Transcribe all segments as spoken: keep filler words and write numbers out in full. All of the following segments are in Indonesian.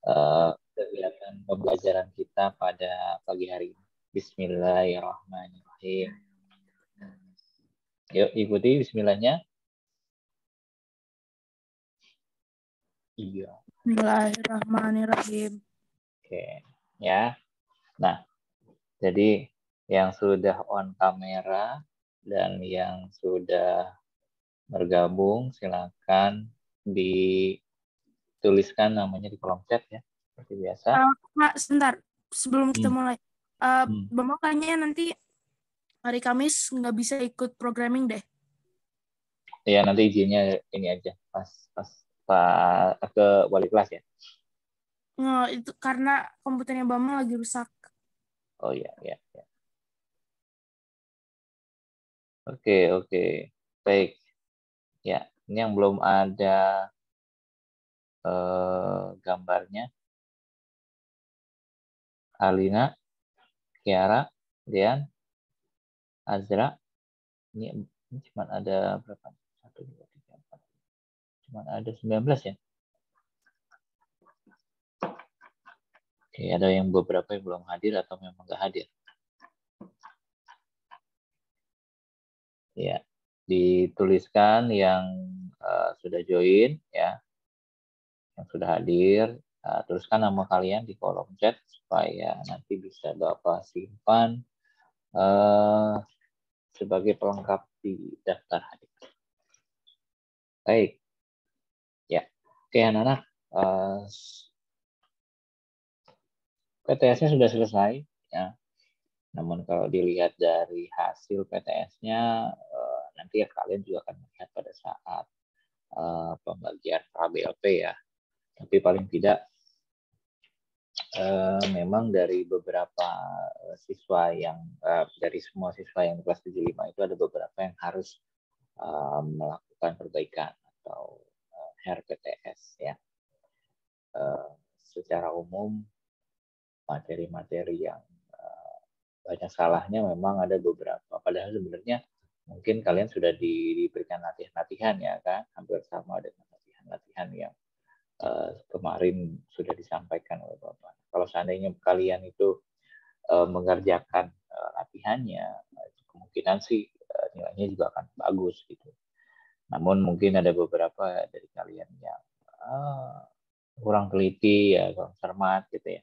uh, kegiatan pembelajaran kita pada pagi hari ini. Bismillahirrahmanirrahim. Yuk ikuti bismillahnya. Iya. Bismillahirrahmanirrahim. Oke, ya. Nah, jadi yang sudah on kamera dan yang sudah bergabung, silakan dituliskan namanya di kolom chat ya, seperti biasa. Uh, Pak, sebentar. Sebelum kita Hmm. mulai. Uh, Hmm. Bapak kayaknya nanti hari Kamis nggak bisa ikut programming deh. Ya, nanti izinnya ini aja, pas pas pak ke wali kelas ya. Nggak, itu karena komputernya Bama lagi rusak. Oh iya, ya, ya. Oke, oke. Baik. Ya, ini yang belum ada eh, gambarnya. Alina, Kiara, Dian, Azra. Ini, ini cuma ada berapa? Satu, dua, tiga, empat. Cuma ada sembilan belas ya. Oke, ada yang beberapa yang belum hadir atau memang nggak hadir. Ya, dituliskan yang uh, sudah join ya, yang sudah hadir. Uh, tuliskan nama kalian di kolom chat supaya nanti bisa Bapak simpan uh, sebagai pelengkap di daftar hadir. Baik, ya. Oke anak-anak, uh, P T S-nya sudah selesai ya. Namun kalau dilihat dari hasil P T S-nya, uh, nanti ya kalian juga akan melihat pada saat uh, pembagian P B L P ya. Tapi paling tidak uh, memang dari beberapa siswa yang uh, dari semua siswa yang kelas tujuh puluh lima itu ada beberapa yang harus uh, melakukan perbaikan atau uh, R P T S ya. Uh, secara umum materi-materi yang uh, banyak salahnya memang ada beberapa. Padahal sebenarnya mungkin kalian sudah di, diberikan latihan-latihan ya kan, hampir sama dengan latihan-latihan yang uh, kemarin sudah disampaikan oleh Bapak. Kalau seandainya kalian itu uh, mengerjakan uh, latihannya, kemungkinan sih uh, nilainya juga akan bagus gitu. Namun mungkin ada beberapa dari kalian yang uh, kurang teliti ya, kurang cermat gitu ya.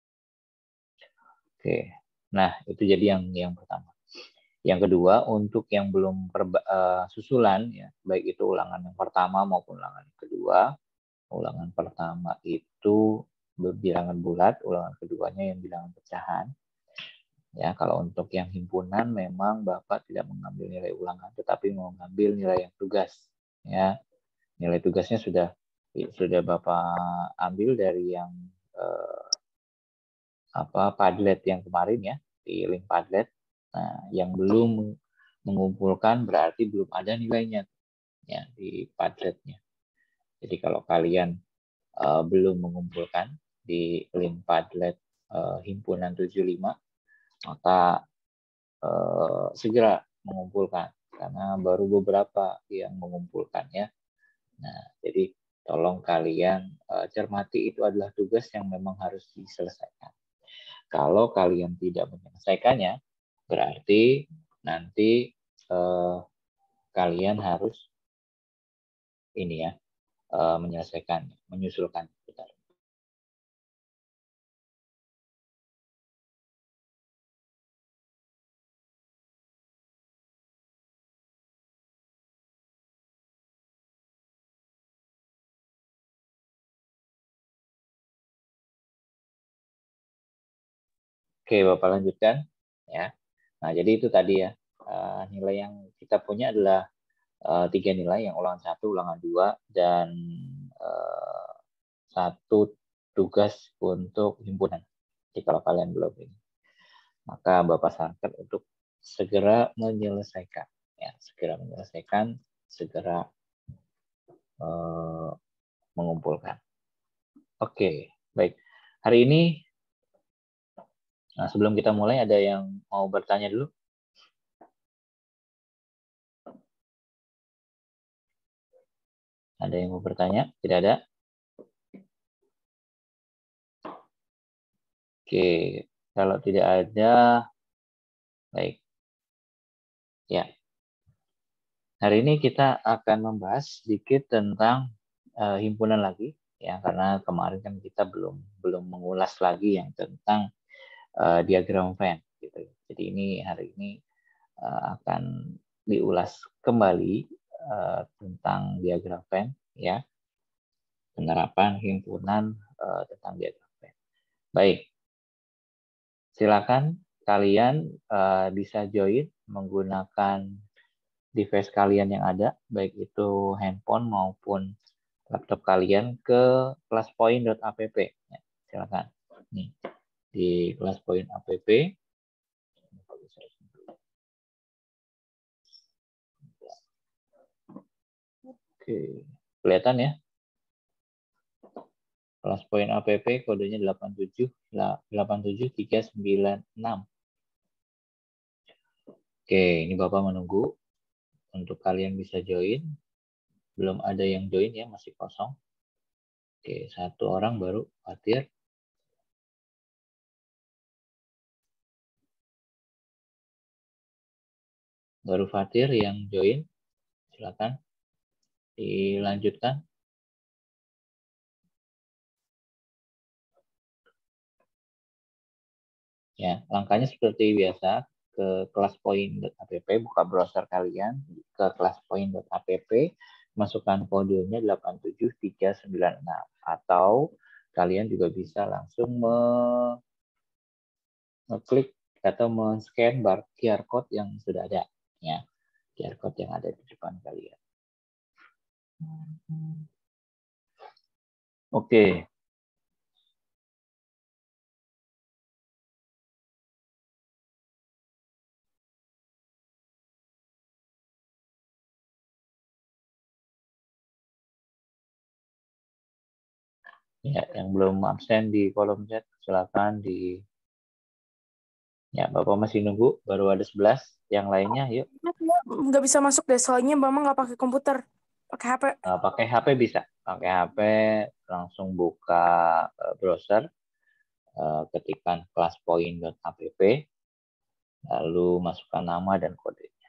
Oke, nah itu jadi yang yang pertama. Yang kedua, untuk yang belum perba, uh, susulan ya, baik itu ulangan yang pertama maupun ulangan yang kedua. Ulangan pertama itu berbilangan bulat, ulangan keduanya yang bilangan pecahan. Ya, kalau untuk yang himpunan memang Bapak tidak mengambil nilai ulangan, tetapi mengambil nilai yang tugas. Ya, nilai tugasnya sudah sudah Bapak ambil dari yang eh, apa Padlet yang kemarin ya, di link Padlet. Nah, yang belum mengumpulkan berarti belum ada nilainya ya di Padletnya. Jadi kalau kalian uh, belum mengumpulkan di link Padlet uh, himpunan tujuh puluh lima, maka uh, segera mengumpulkan karena baru beberapa yang mengumpulkan ya. Nah, jadi tolong kalian uh, cermati itu adalah tugas yang memang harus diselesaikan. Kalau kalian tidak menyelesaikannya, berarti nanti eh, kalian harus ini ya eh, menyelesaikan, menyusulkan. Bentar. Oke, Bapak lanjutkan ya. Nah, jadi itu tadi ya uh, nilai yang kita punya adalah uh, tiga nilai, yang ulangan satu, ulangan dua, dan uh, satu tugas untuk himpunan. Jadi kalau kalian belum ini, maka Bapak sarankan untuk segera menyelesaikan, ya, segera menyelesaikan, segera uh, mengumpulkan. Oke, baik. Hari ini, nah sebelum kita mulai, ada yang mau bertanya dulu? Ada yang mau bertanya? Tidak ada? Oke, kalau tidak ada, baik. Ya. Hari ini kita akan membahas sedikit tentang uh, himpunan lagi, ya, karena kemarin kan kita belum belum mengulas lagi yang tentang uh, diagram Venn, gitu. Jadi ini hari ini uh, akan diulas kembali uh, tentang diagram Venn, ya, penerapan himpunan uh, tentang diagram Venn. Baik, silakan kalian uh, bisa join menggunakan device kalian yang ada, baik itu handphone maupun laptop kalian ke classpoint.app. Ya, silakan. Nih, di classpoint.app. Oke, kelihatan ya? Classpoint.app kodenya delapan tujuh delapan tujuh tiga sembilan enam. Oke, ini Bapak menunggu untuk kalian bisa join. Belum ada yang join ya, masih kosong. Oke, satu orang baru Fatir. Baru Fatir yang join. Silakan dilanjutkan. Ya, langkahnya seperti biasa, ke classpoint.app, buka browser kalian, ke classpoint.app, masukkan kodenya delapan tujuh tiga sembilan enam, atau kalian juga bisa langsung mengeklik atau men-scan bar Q R code yang sudah ada, ya, Q R code yang ada di depan kalian. Oke. Ya, yang belum absen di kolom chat, silakan di. Ya, Bapak masih nunggu, baru ada sebelas. Yang lainnya, yuk. Nggak bisa masuk deh, soalnya Mama nggak pakai komputer, pakai H P. Uh, pakai H P bisa, pakai H P langsung buka uh, browser, uh, ketikkan classpoint.app, lalu masukkan nama dan kodenya.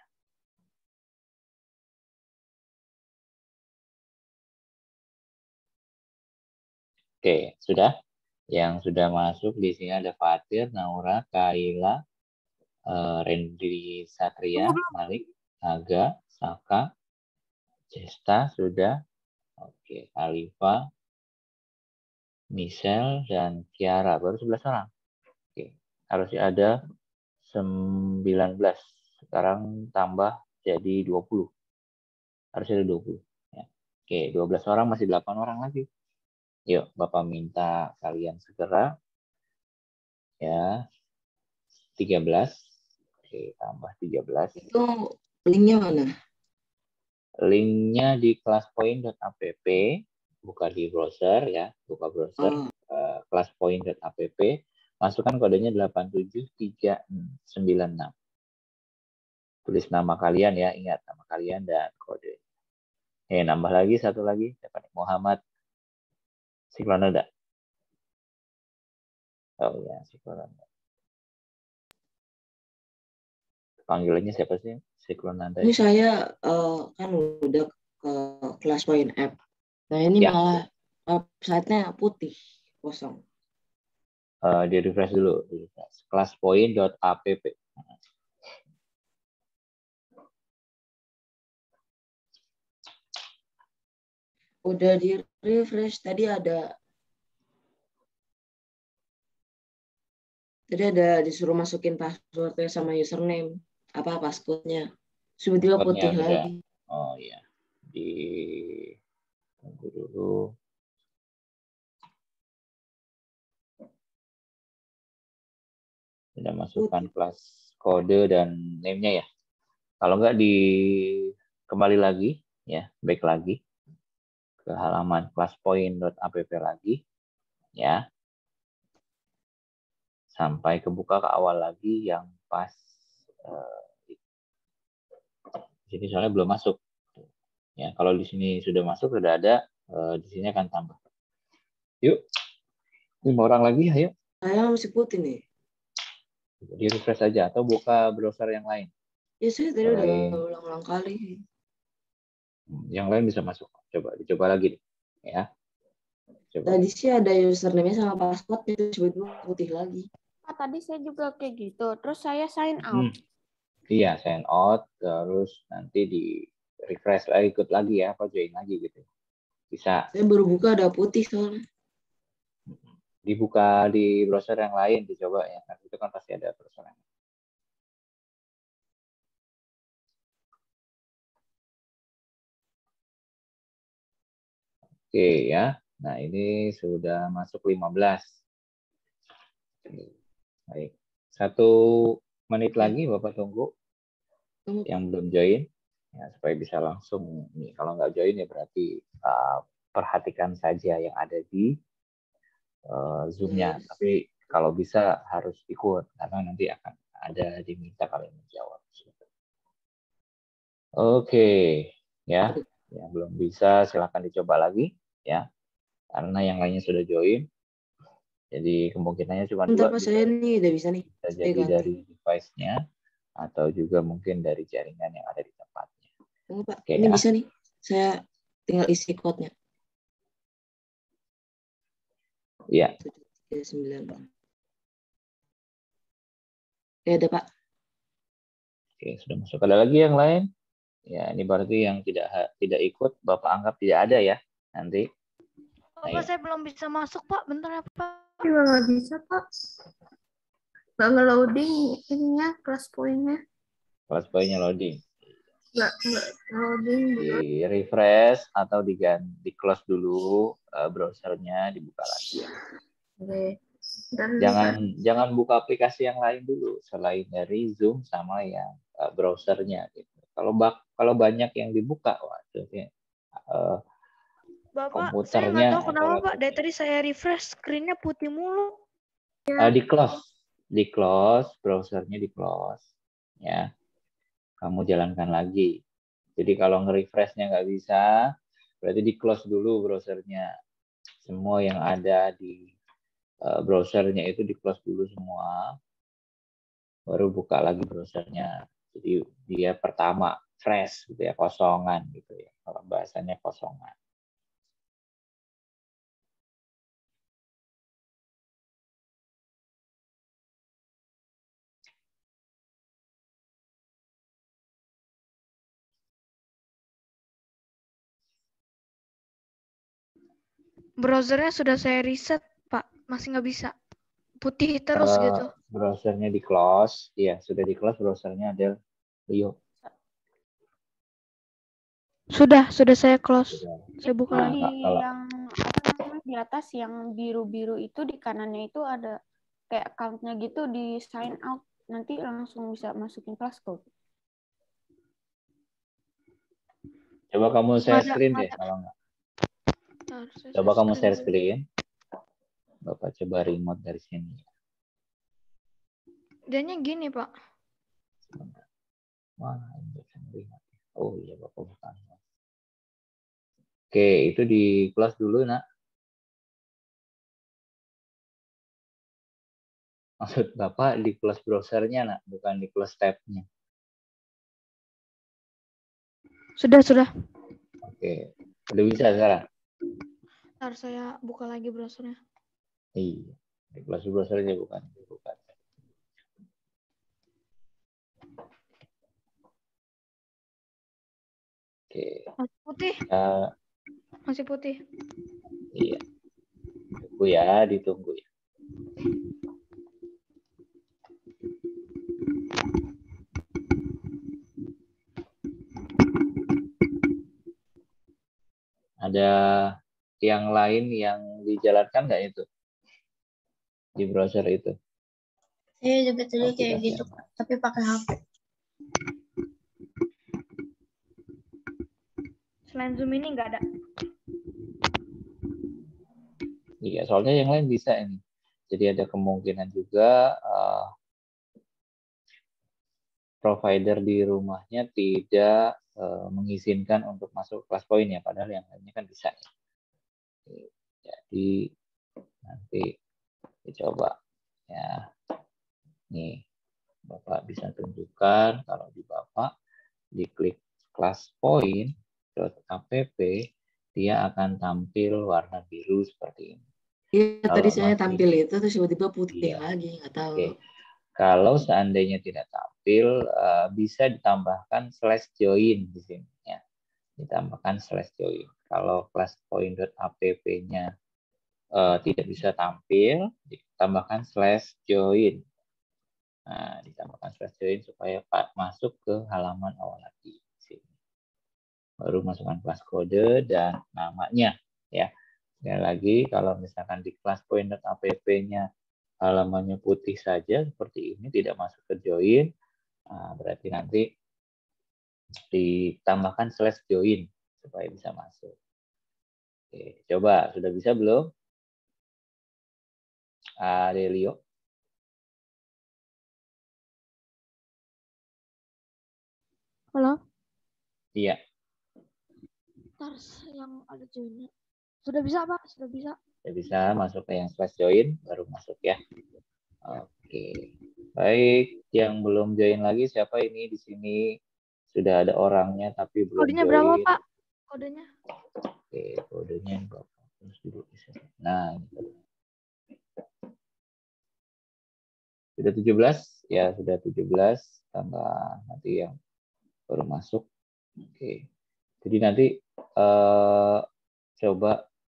Oke, sudah. Yang sudah masuk di sini ada Fatir, Naura, Kaila, uh, Rendri Satria, Malik, Aga, Saka, Cesta sudah. Oke, Alifa, Michelle, dan Kiara. Baru sebelas orang. Oke, harusnya ada sembilan belas. Sekarang tambah jadi dua puluh. Harusnya ada dua puluh. Ya. Oke, dua belas orang, masih delapan orang lagi. Yuk, Bapak minta kalian segera. Ya, tiga belas. Oke, tambah tiga belas. Itu linknya mana? Linknya di classpoint.app. Buka di browser ya. Buka browser. Oh. Uh, classpoint.app. Masukkan kodenya delapan tujuh tiga sembilan enam. Tulis nama kalian ya, ingat nama kalian dan kode. Eh, nambah lagi satu lagi, siapa nih? Muhammad Siklonada. Oh ya, Siklonada. Panggilannya siapa sih? Siklonada. Ini saya uh, kan udah ke Classpoint app. Nah ini ya. Malah websitenya putih, kosong. Uh, di refresh dulu, classpoint.app. Udah di refresh, tadi ada tadi ada disuruh masukin passwordnya sama username, apa passcode-nya. Tiba-tiba putih udah. lagi. Oh iya, di tunggu dulu. Sudah masukkan kelas kode dan name-nya ya. Kalau enggak di kembali lagi ya, back lagi ke halaman classpoint.app lagi ya. Sampai kebuka ke awal lagi yang pas uh, di sini soalnya belum masuk. Ya, kalau di sini sudah masuk, sudah ada, uh, di sini akan tambah. Yuk, lima orang lagi, ayo. Saya masih putih nih. Di refresh aja atau buka browser yang lain. Ya saya tadi udah Selain ulang-ulang kali. yang lain bisa masuk. Coba dicoba lagi deh. Ya. Coba. Tadi sih ada username sama password itu tiba-tiba putih lagi. Ah, tadi saya juga kayak gitu. Terus saya sign Hmm. out. Iya, sign out terus nanti di refresh lagi, ikut lagi ya, apa join lagi gitu. Bisa. Saya baru buka ada putih soalnya. Dibuka di browser yang lain dicoba ya. Kan itu kan pasti ada browser yang lain. Oke ya. Nah, ini sudah masuk lima belas. Baik. Satu menit lagi Bapak tunggu. Tunggu. Yang belum join ya, supaya bisa langsung nih. Kalau nggak join ya berarti uh, perhatikan saja yang ada di uh, Zoom-nya. Yes. Tapi kalau bisa harus ikut karena nanti akan ada diminta kalian menjawab. Oke, ya. Yang belum bisa silakan dicoba lagi ya. Karena yang lainnya sudah join. Jadi kemungkinannya cuma Bentar dua. Pak, saya nih udah bisa nih. Bisa Saya jadi ganti. dari device-nya atau juga mungkin dari jaringan yang ada di tempatnya. Tunggu Pak, Oke, ini ya. bisa nih. Saya tinggal isi code-nya. Iya. tujuh tiga sembilan. Oke, ada Pak. Oke, sudah masuk. Ada lagi yang lain? Ya, ini berarti yang tidak tidak ikut Bapak anggap tidak ada ya nanti. Bapak, Ayo. saya belum bisa masuk, Pak. Bentar ya, Pak. Juga nggak bisa, Pak. Nggak nge-loading ininya, kelas poinnya. Kelas poinnya loading. Nggak, nggak loading. Di refresh atau diganti di close dulu uh, browsernya, dibuka lagi. Oke. Dan Jangan jangan buka aplikasi yang lain dulu selain dari Zoom sama yang uh, browsernya gitu. Kalau bak kalau banyak yang dibuka, wah itu uh, Bapak, komputernya saya nggak tahu kenapa, atau Pak. Dari tadi saya refresh, screen-nya putih mulu. uh, di close, di close browsernya di close, ya. Kamu jalankan lagi. Jadi kalau nge-refresh-nya nggak bisa, berarti di close dulu browsernya. Semua yang ada di uh, browsernya itu di close dulu semua, baru buka lagi browsernya. Jadi dia pertama fresh gitu ya, kosongan gitu ya. Kalau bahasanya kosongan. Browsernya sudah saya reset, Pak. Masih nggak bisa. Putih terus Uh, gitu. Browsernya di close, ya sudah di close browsernya ada Rio. Sudah, sudah saya close. Sudah. Saya buka Nah, lagi. kalau Yang apa namanya di atas yang biru-biru itu di kanannya itu ada kayak account-nya gitu di sign out. Nanti langsung bisa masukin kelas code. coba kamu share Nggak ada- screen nggak deh ada. kalau nggak. Harusnya Coba saya kamu share dulu. screen. Bapak coba remote dari sini. Dianya gini, Pak. Wah, remote. Oh iya, Bapak bukan. Oke, itu di kelas dulu, nak. Maksud Bapak di kelas browsernya, nak, bukan di kelas tab-nya. Sudah, sudah. Oke, udah bisa sekarang? Ntar saya buka lagi browsernya. Iya, di kelas browsernya bukan. bukan. Oke. Masih putih. Uh, Masih putih. iya. Tunggu ya, ditunggu ya. Ada yang lain yang dijalankan nggak itu? Di browser itu? saya juga tadi Oh, kayak tidak, gitu, ya. tapi pakai H P. Selain Zoom ini nggak ada. Iya, soalnya yang lain bisa ini. Jadi ada kemungkinan juga uh, provider di rumahnya tidak uh, mengizinkan untuk masuk kelas poin ya, padahal yang lainnya kan bisa. Jadi nanti dicoba Ya, nih Bapak bisa tunjukkan kalau di Bapak diklik class point.app, dia akan tampil warna biru seperti ini. Iya, Kalau tadi saya masih, tampil itu terus tiba-tiba putih iya. lagi, nggak tahu. Oke. Kalau seandainya tidak tampil, uh, bisa ditambahkan slash join di sini ya. Ditambahkan slash join. Kalau class point.app-nya uh, tidak bisa tampil, ditambahkan slash join. Nah, ditambahkan slash join supaya Pak masuk ke halaman awal lagi. Sini. Baru masukkan kelas kode dan namanya ya. Sekali lagi, kalau misalkan di class point.app-nya halamannya putih saja seperti ini, tidak masuk ke join, nah, berarti nanti ditambahkan slash join supaya bisa masuk. Oke, coba sudah bisa belum? Aurelio? Halo? Iya. Ntar yang ada joinnya. Sudah bisa, Pak? Sudah bisa. Sudah bisa masuk ke yang slash join, baru masuk ya. Oke. Baik, yang belum join lagi siapa ini di sini? Sudah ada orangnya tapi belum Kodenya join. berapa, Pak? Kodenya? Oke, kodenya Bapak terus dulu. Nah, sudah tujuh belas ya, sudah tujuh belas tambah nanti yang baru masuk. Oke. Jadi nanti eh, coba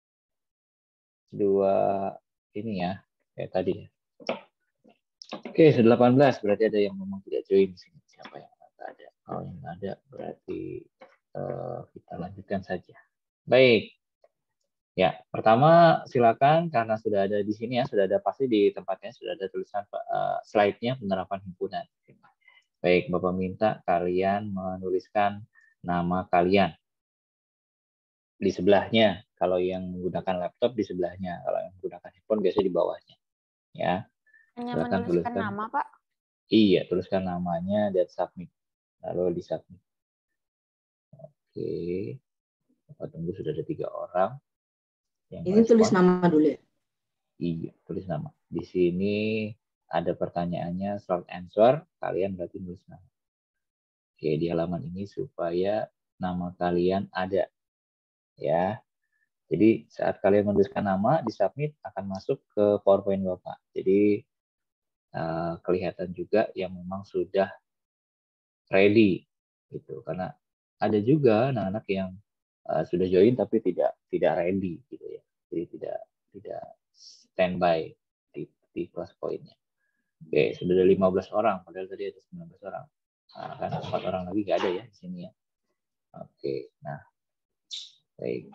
dua ini ya, kayak tadi ya. Oke, sudah delapan belas, berarti ada yang memang tidak join di sini. Siapa yang nggak ada? Kalau yang nggak ada, berarti uh, kita lanjutkan saja. Baik. Ya, pertama silakan karena sudah ada di sini ya, sudah ada pasti di tempatnya sudah ada tulisan uh, slide-nya penerapan himpunan. Baik, Bapak minta kalian menuliskan nama kalian di sebelahnya. Kalau yang menggunakan laptop di sebelahnya, kalau yang menggunakan handphone biasanya di bawahnya. Ya. Hanya Silakan menuliskan tuliskan. nama, Pak? Iya, tuliskan namanya dan submit. Lalu di submit. Oke. Bapak tunggu sudah ada tiga orang. Yang Ini tulis nama dulu ya? Iya, tulis nama. Di sini ada pertanyaannya short answer, kalian berarti tulis nama. Oke, di halaman ini supaya nama kalian ada. Ya. Jadi saat kalian menuliskan nama, di submit akan masuk ke PowerPoint Bapak. Jadi uh, kelihatan juga yang memang sudah ready gitu. Karena ada juga anak-anak yang uh, sudah join tapi tidak tidak ready gitu ya. Jadi tidak tidak standby di, di kelas poinnya. Oke, sudah ada lima belas orang, padahal tadi ada sembilan belas orang. Nah, kan empat orang lagi nggak ada ya di sini ya. Oke, nah, baik.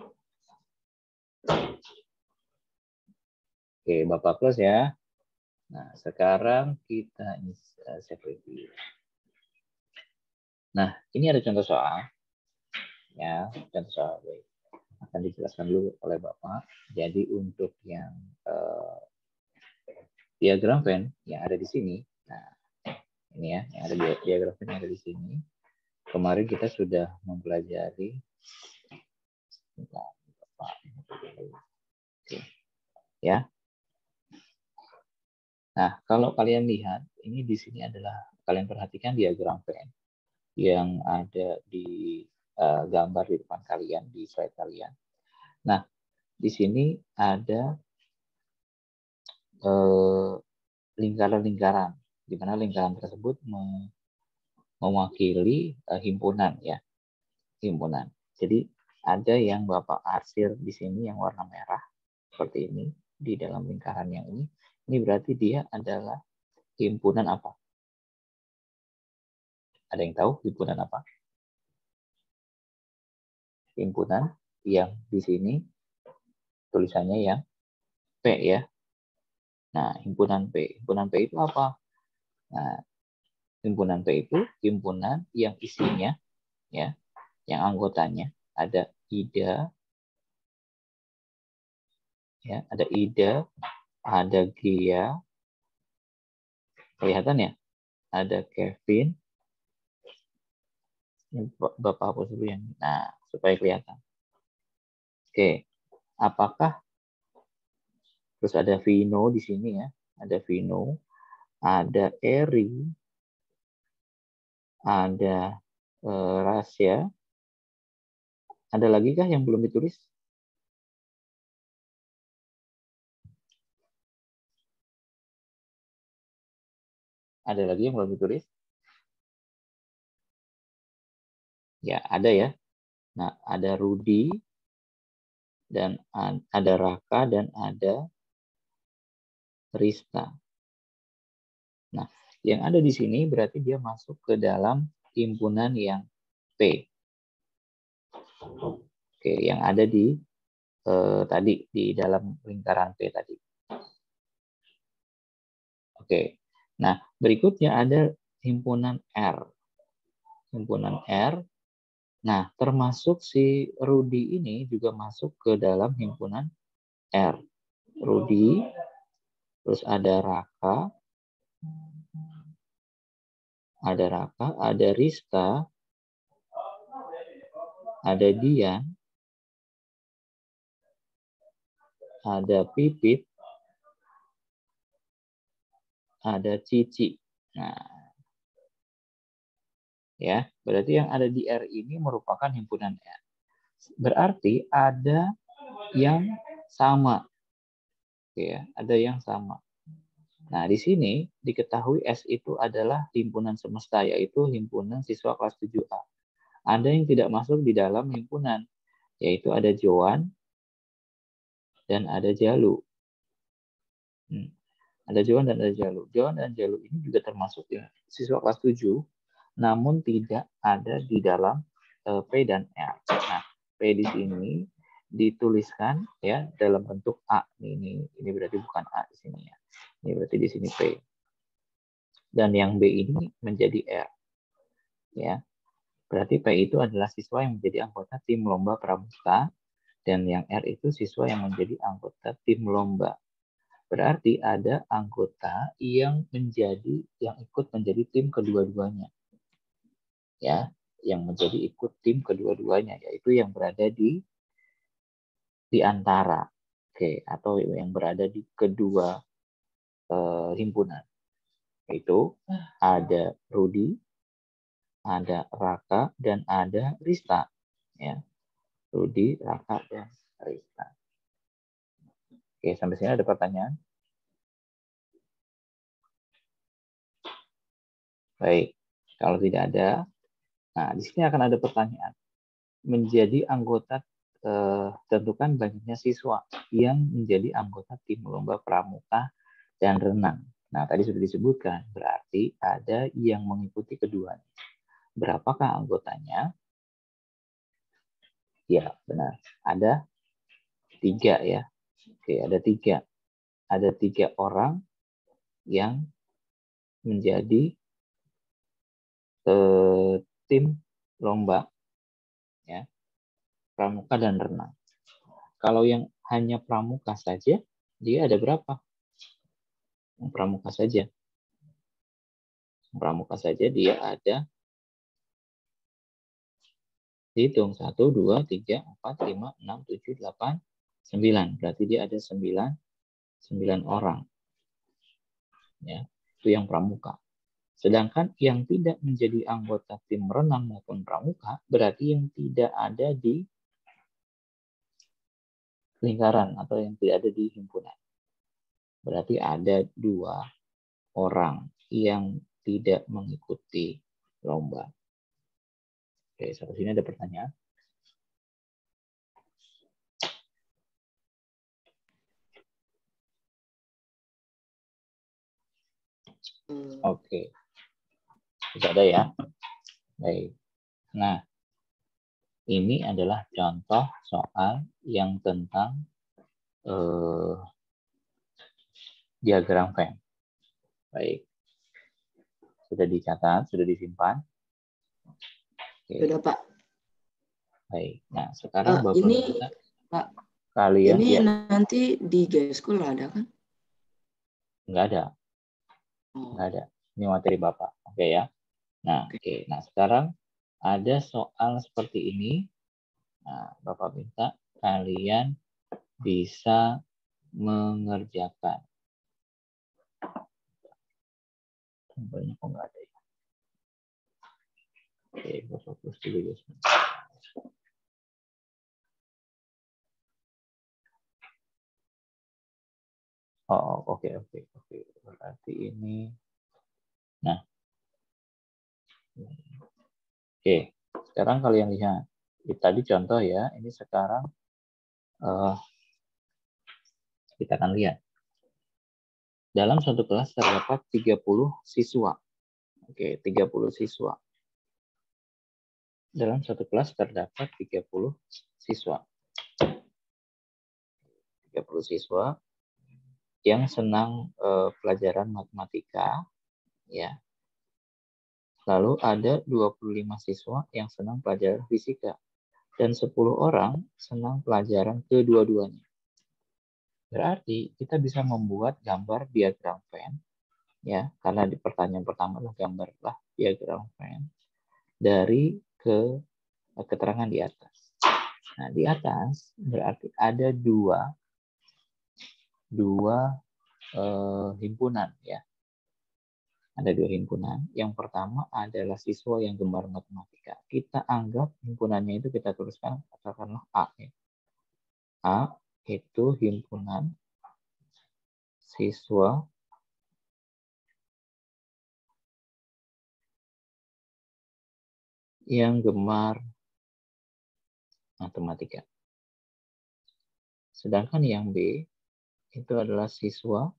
Oke, Bapak close ya. Nah, sekarang kita ini uh, save review. Nah, ini ada contoh soal. Ya, contoh soal. Baik. Akan dijelaskan dulu oleh Bapak. Jadi untuk yang uh, diagram Venn yang ada di sini, nah ini ya, yang ada di diagram Venn yang ada di sini. Kemarin kita sudah mempelajari, Oke. Ya. Nah, kalau kalian lihat, ini di sini adalah kalian perhatikan diagram Venn yang ada di uh, gambar di depan kalian, di slide kalian. Nah, di sini ada lingkaran-lingkaran, uh, di mana lingkaran tersebut mewakili uh, himpunan ya, himpunan. Jadi ada yang Bapak arsir di sini yang warna merah seperti ini di dalam lingkaran yang ini. Ini berarti dia adalah himpunan apa? Ada yang tahu himpunan apa? Himpunan yang di sini tulisannya yang P ya. Nah, himpunan P. Himpunan P itu apa? Nah, himpunan P itu himpunan yang isinya ya, yang anggotanya ada Ida, ya, ada Ida, ada Gia, kelihatan ya? Ada Kevin. Ini Bapak hapus dulu yang, nah supaya kelihatan. Oke, apakah terus ada Vino di sini ya? ada Vino, ada Eri, ada uh, Rasya. Ada lagi kah yang belum ditulis? Ada lagi yang belum ditulis? Ya, ada ya. Nah, ada Rudi, dan ada Raka, dan ada Rista. Nah, yang ada di sini berarti dia masuk ke dalam himpunan yang P. Oke, yang ada di eh, tadi di dalam lingkaran P tadi. Oke. Nah, berikutnya ada himpunan R. Himpunan R. Nah, termasuk si Rudi ini juga masuk ke dalam himpunan R. Rudi, terus ada Raka, ada Raka, ada Rista, ada Dian, ada Pipit, ada Cici. Nah, ya, berarti yang ada di R ini merupakan himpunan R. Berarti ada yang sama. Oke, ya, ada yang sama. Nah, di sini diketahui S itu adalah himpunan semesta, yaitu himpunan siswa kelas tujuh A. Ada yang tidak masuk di dalam himpunan, yaitu ada Joan dan ada Jalu. Hmm. Ada Joan dan ada Jalu. Joan dan Jalu ini juga termasuk ya, siswa kelas tujuh, namun tidak ada di dalam uh, P dan R. Nah, P di sini dituliskan ya dalam bentuk A. Ini ini berarti bukan A di sini ya. Ini berarti di sini P. Dan yang B ini menjadi R. Ya. Berarti P itu adalah siswa yang menjadi anggota tim lomba pramuka, dan yang R itu siswa yang menjadi anggota tim lomba. Berarti ada anggota yang menjadi yang ikut menjadi tim kedua-duanya. Ya, yang menjadi ikut tim kedua-duanya, yaitu yang berada di di antara. Oke, atau yang berada di kedua eh, himpunan. Yaitu ada Rudi, ada Raka, dan ada Rista. Ya. Rudi, Raka, dan Rista. Oke, sampai sini ada pertanyaan? Baik, kalau tidak ada, nah di sini akan ada pertanyaan. Menjadi anggota, eh, tentukan banyaknya siswa yang menjadi anggota tim lomba pramuka dan renang. Nah, tadi sudah disebutkan, berarti ada yang mengikuti keduanya. Berapakah anggotanya? Ya, benar. Ada tiga ya. Oke, ada tiga. Ada tiga orang yang menjadi eh, tim lomba ya, pramuka dan renang. Kalau yang hanya pramuka saja, dia ada berapa? Pramuka saja. Pramuka saja dia ada, hitung satu, dua, tiga, empat, lima, enam, tujuh, delapan, sembilan. Berarti dia ada sembilan, sembilan orang. Ya, itu yang pramuka. Sedangkan yang tidak menjadi anggota tim renang maupun pramuka berarti yang tidak ada di lingkaran atau yang tidak ada di himpunan. Berarti ada dua orang yang tidak mengikuti lomba. Oke, sampai sini ada pertanyaan? Oke. Tidak ada ya? Baik. Nah, ini adalah contoh soal yang tentang eh, diagram Venn. Baik. Sudah dicatat, sudah disimpan? Oke. Sudah, Pak. Baik. Nah, sekarang Uh, Bapak ini, minta Pak, kalian ini ya. nanti di G-School ada kan? Enggak ada. Oh. Enggak ada. Ini materi Bapak. Oke ya. Nah, oke. Okay. Nah, sekarang ada soal seperti ini. Nah, Bapak minta kalian bisa mengerjakan. Banyak kok nggak ada ya. Oke, gue fokus dulu ya. Oh, oke, oke, oke. Berarti ini. Nah. Oke, sekarang kalian lihat. Ini tadi contoh ya, ini sekarang uh, kita akan lihat. Dalam suatu kelas terdapat tiga puluh siswa. Oke, tiga puluh siswa. Dalam satu kelas terdapat tiga puluh siswa. tiga puluh siswa yang senang uh, pelajaran matematika, ya. Lalu ada dua puluh lima siswa yang senang pelajaran fisika dan sepuluh orang senang pelajaran kedua-duanya. Berarti kita bisa membuat gambar diagram Venn, ya, karena di pertanyaan pertama adalah gambarlah diagram Venn dari ke keterangan di atas. Nah, di atas berarti ada dua dua eh, himpunan, ya. Ada dua himpunan. Yang pertama adalah siswa yang gemar matematika. Kita anggap himpunannya itu kita tuliskan katakanlah A. Ya. A itu himpunan siswa yang gemar matematika. Sedangkan yang B itu adalah siswa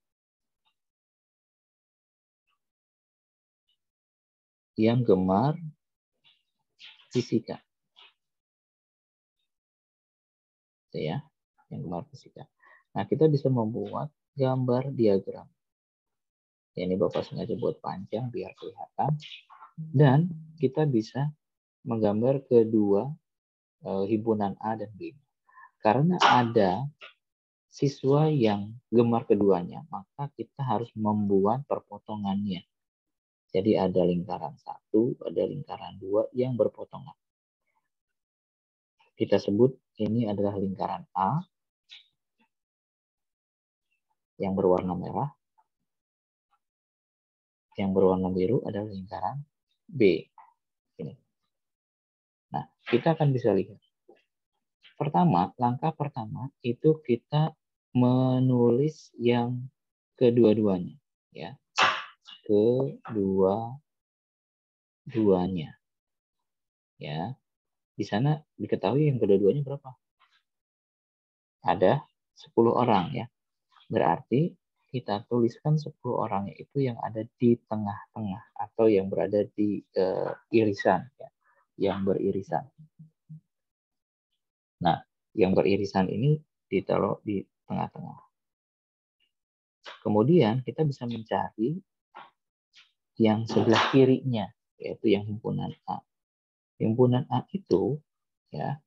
yang gemar fisika. Ya, yang gemar fisika. Nah, kita bisa membuat gambar diagram. Ya, ini Bapak sengaja buat panjang biar kelihatan. Dan kita bisa menggambar kedua eh, himpunan A dan B. Karena ada siswa yang gemar keduanya, maka kita harus membuat perpotongannya. Jadi ada lingkaran satu, ada lingkaran dua yang berpotongan. Kita sebut ini adalah lingkaran A yang berwarna merah. Yang berwarna biru adalah lingkaran B. Ini. Nah, kita akan bisa lihat. Pertama, langkah pertama itu kita menulis yang kedua-duanya, ya. Kedua-duanya. Ya. Di sana diketahui yang kedua-duanya berapa? Ada sepuluh orang, ya. Berarti kita tuliskan sepuluh orangnya itu yang ada di tengah-tengah atau yang berada di uh, irisan, ya. Yang beririsan. Nah, yang beririsan ini ditaruh di tengah-tengah. Kemudian kita bisa mencari yang sebelah kirinya, yaitu yang himpunan A. Himpunan A itu, ya,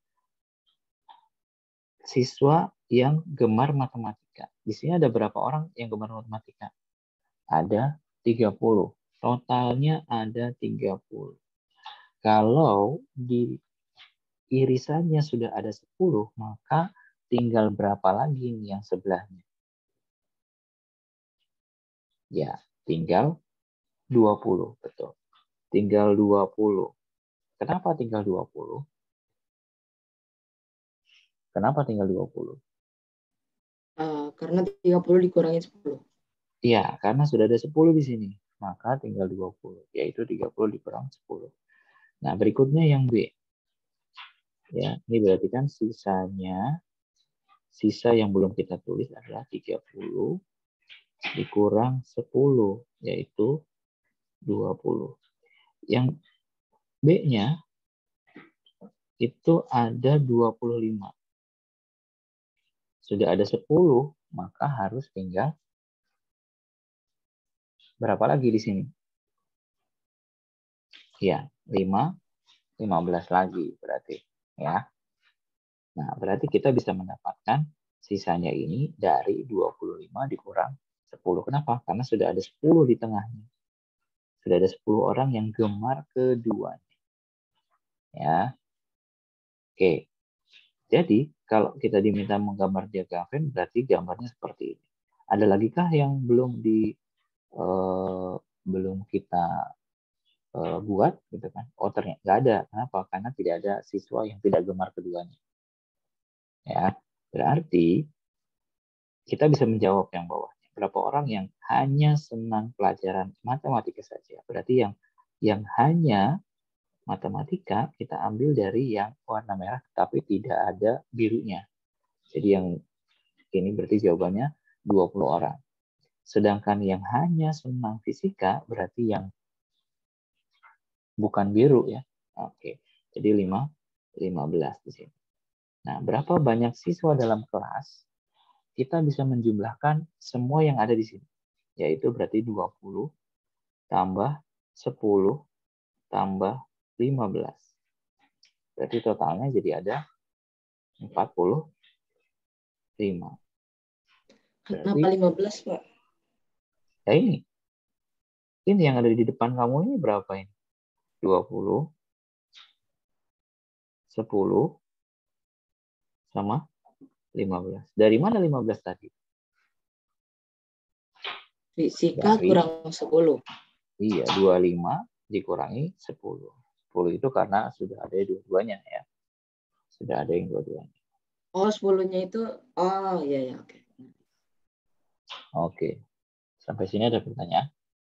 siswa yang gemar matematika. Di sini ada berapa orang yang gemar matematika? Ada tiga puluh. Totalnya ada tiga puluh. Kalau di irisannya sudah ada sepuluh, maka tinggal berapa lagi nih yang sebelahnya? Ya, tinggal dua puluh, betul. Tinggal dua puluh. Kenapa tinggal dua puluh? Kenapa tinggal dua puluh? Uh, karena tiga puluh dikurangi sepuluh. Iya, karena sudah ada sepuluh di sini. Maka tinggal dua puluh, yaitu tiga puluh dikurang sepuluh. Nah, berikutnya yang B. Ya, ini berarti kan sisanya, sisa yang belum kita tulis adalah tiga puluh dikurang sepuluh, yaitu dua puluh. Yang B-nya itu ada dua puluh lima. Sudah ada sepuluh, maka harus tinggal berapa lagi di sini? Ya, lima, lima belas lagi berarti. Ya. Nah, berarti kita bisa mendapatkan sisanya ini dari dua puluh lima dikurang sepuluh. Kenapa? Karena sudah ada sepuluh di tengahnya. Sudah ada sepuluh orang yang gemar keduanya. Ya. Oke. Jadi, kalau kita diminta menggambar diagram Venn, berarti gambarnya seperti ini. Ada lagi kah yang belum di uh, belum kita uh, buat gitu kan. Oh ternyata nggak ada. Kenapa? Karena tidak ada siswa yang tidak gemar keduanya. Ya, berarti kita bisa menjawab yang bawahnya. Berapa orang yang hanya senang pelajaran matematika saja? Berarti yang yang hanya matematika kita ambil dari yang warna merah tapi tidak ada birunya. Jadi yang ini berarti jawabannya dua puluh orang. Sedangkan yang hanya senang fisika berarti yang bukan biru ya. Oke. Jadi lima, lima belas di sini. Nah, berapa banyak siswa dalam kelas? Kita bisa menjumlahkan semua yang ada di sini. Yaitu berarti dua puluh tambah sepuluh tambah lima belas. Berarti totalnya jadi ada empat puluh lima. Kenapa lima belas, Pak? Ya ini. Ini yang ada di depan kamu ini berapa ini? dua puluh, sepuluh, sama lima belas. Dari mana lima belas tadi? Fisika Dari, kurang sepuluh. Iya, dua puluh lima dikurangi sepuluh. sepuluh itu karena sudah ada dua-duanya ya. Sudah ada yang dua-duanya. Oh, sepuluh-nya itu, oh iya, ya, oke. Oke. Sampai sini ada pertanyaan?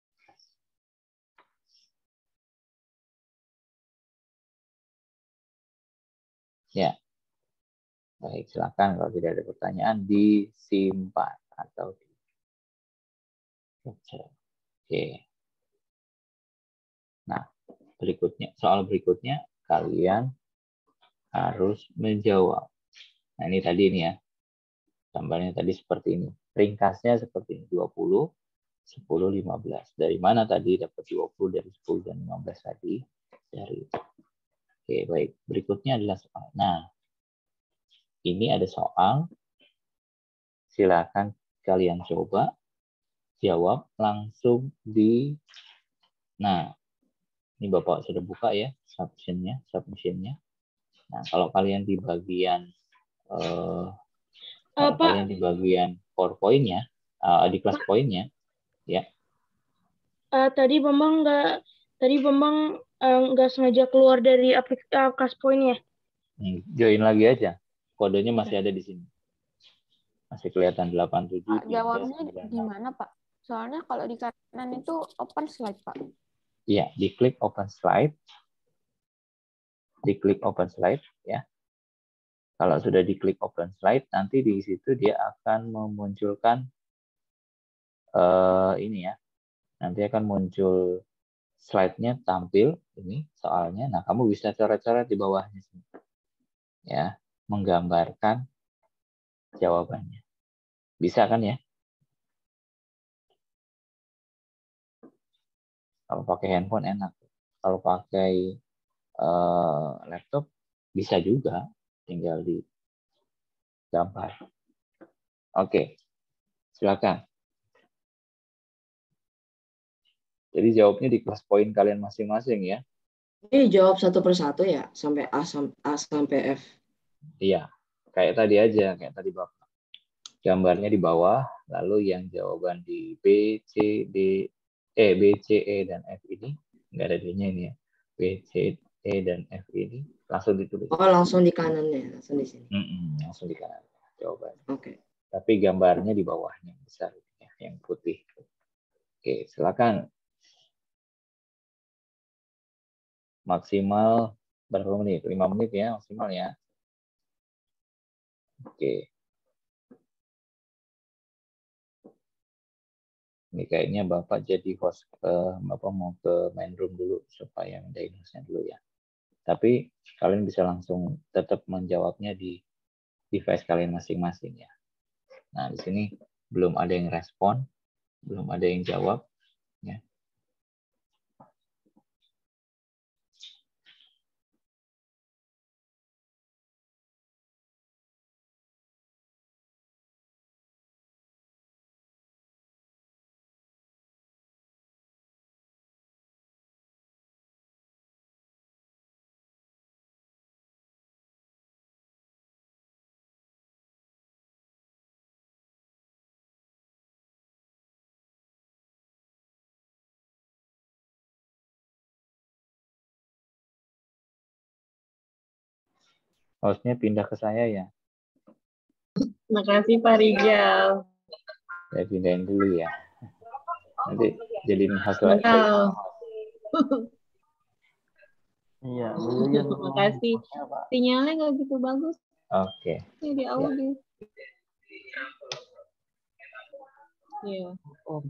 Ya. Baik, silakan kalau tidak ada pertanyaan disimpan atau di capture. Oke. Nah, berikutnya, soal berikutnya kalian harus menjawab. Nah, ini tadi nih ya. Gambarnya tadi seperti ini. Ringkasnya seperti ini, dua puluh, sepuluh, lima belas. Dari mana tadi dapat dua puluh dari sepuluh dan lima belas tadi? Dari Oke, baik. Berikutnya adalah soal. Nah, ini ada soal. Silakan kalian coba jawab langsung di. Nah, ini Bapak sudah buka ya submission-nya, submission-nya. Nah, kalau kalian di bagian eh, kalau Apa? kalian di bagian PowerPoint-nya, uh, di kelas poinnya, ya. Uh, tadi Bambang nggak, tadi Bambang uh, nggak sengaja keluar dari aplikasi uh, kelas poinnya. Join lagi aja. Kodenya masih ada di sini. Masih kelihatan delapan tujuh. Pak, jawabnya di mana, Pak? Soalnya kalau di kanan itu open slide, Pak. Iya, diklik open slide. Diklik open slide, ya. Kalau sudah diklik open slide, nanti di situ dia akan memunculkan uh, ini ya. Nanti akan muncul slide-nya tampil ini soalnya. Nah, kamu bisa coret-coret di bawahnya sini. Ya, menggambarkan jawabannya. Bisa kan ya? Kalau pakai handphone enak. Kalau pakai uh, laptop bisa juga, tinggal di gambar. Oke, silakan. Jadi jawabnya di kelas poin kalian masing-masing ya. Ini jawab satu persatu ya, sampai A sampai, A sampai F. Iya, kayak tadi aja, kayak tadi Bapak. Gambarnya di bawah, lalu yang jawaban di B, C, D, E, B, C, E, dan F ini, nggak ada D-nya ini ya. B, C, E, dan F ini langsung ditulis. Oh, langsung di kanannya, langsung di sini. Mm-mm, langsung di kanan jawabannya. Oke. Okay. Tapi gambarnya di bawahnya besar, ya, yang putih. Oke, silakan. Maksimal berapa menit? lima menit ya maksimal ya. Oke. Ini kayaknya Bapak jadi host, uh, Bapak mau ke main room dulu supaya mindahin hostnya dulu ya. Tapi kalian bisa langsung tetap menjawabnya di device kalian masing-masing ya. Nah, di sini belum ada yang respon, belum ada yang jawab ya. Hostnya pindah ke saya ya. Makasih Pak Rijal. Saya pindahin dulu ya. Nanti jadiin host lagi. Mantap. Iya, Bu Yuyun. Makasih. Sinyalnya nggak gitu bagus Oke. nih di audio. Iya. Oh,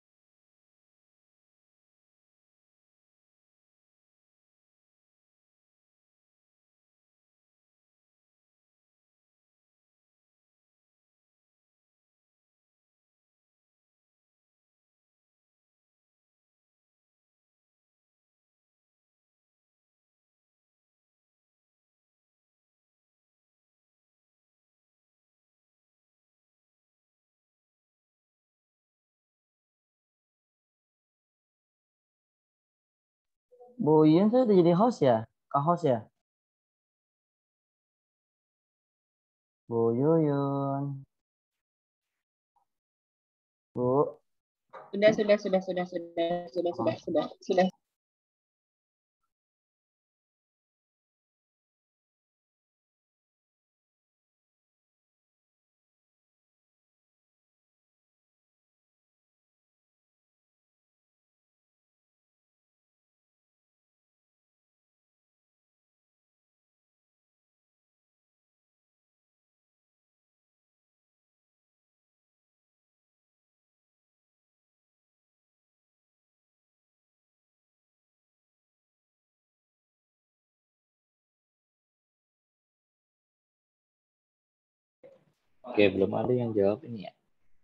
Bu Yuyun saya udah jadi host ya? Ke-host ya? Bu Yuyun. Bu. Sudah, sudah, sudah, sudah, sudah, sudah, sudah, sudah, sudah. Oke, belum ada yang jawab ini ya.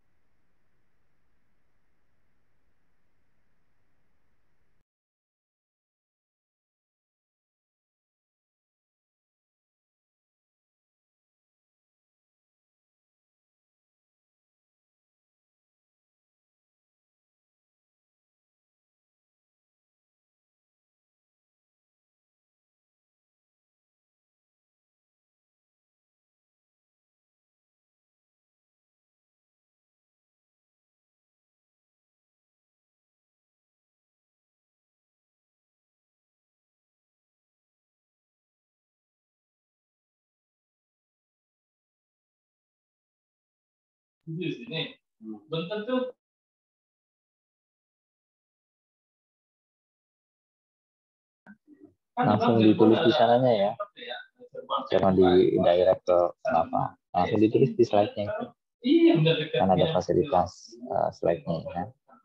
Langsung ditulis di sananya ya. Jangan di direct ke Bapak. Langsung ditulis di slide-nya itu. Kan ada fasilitas uh, slide-nya ya.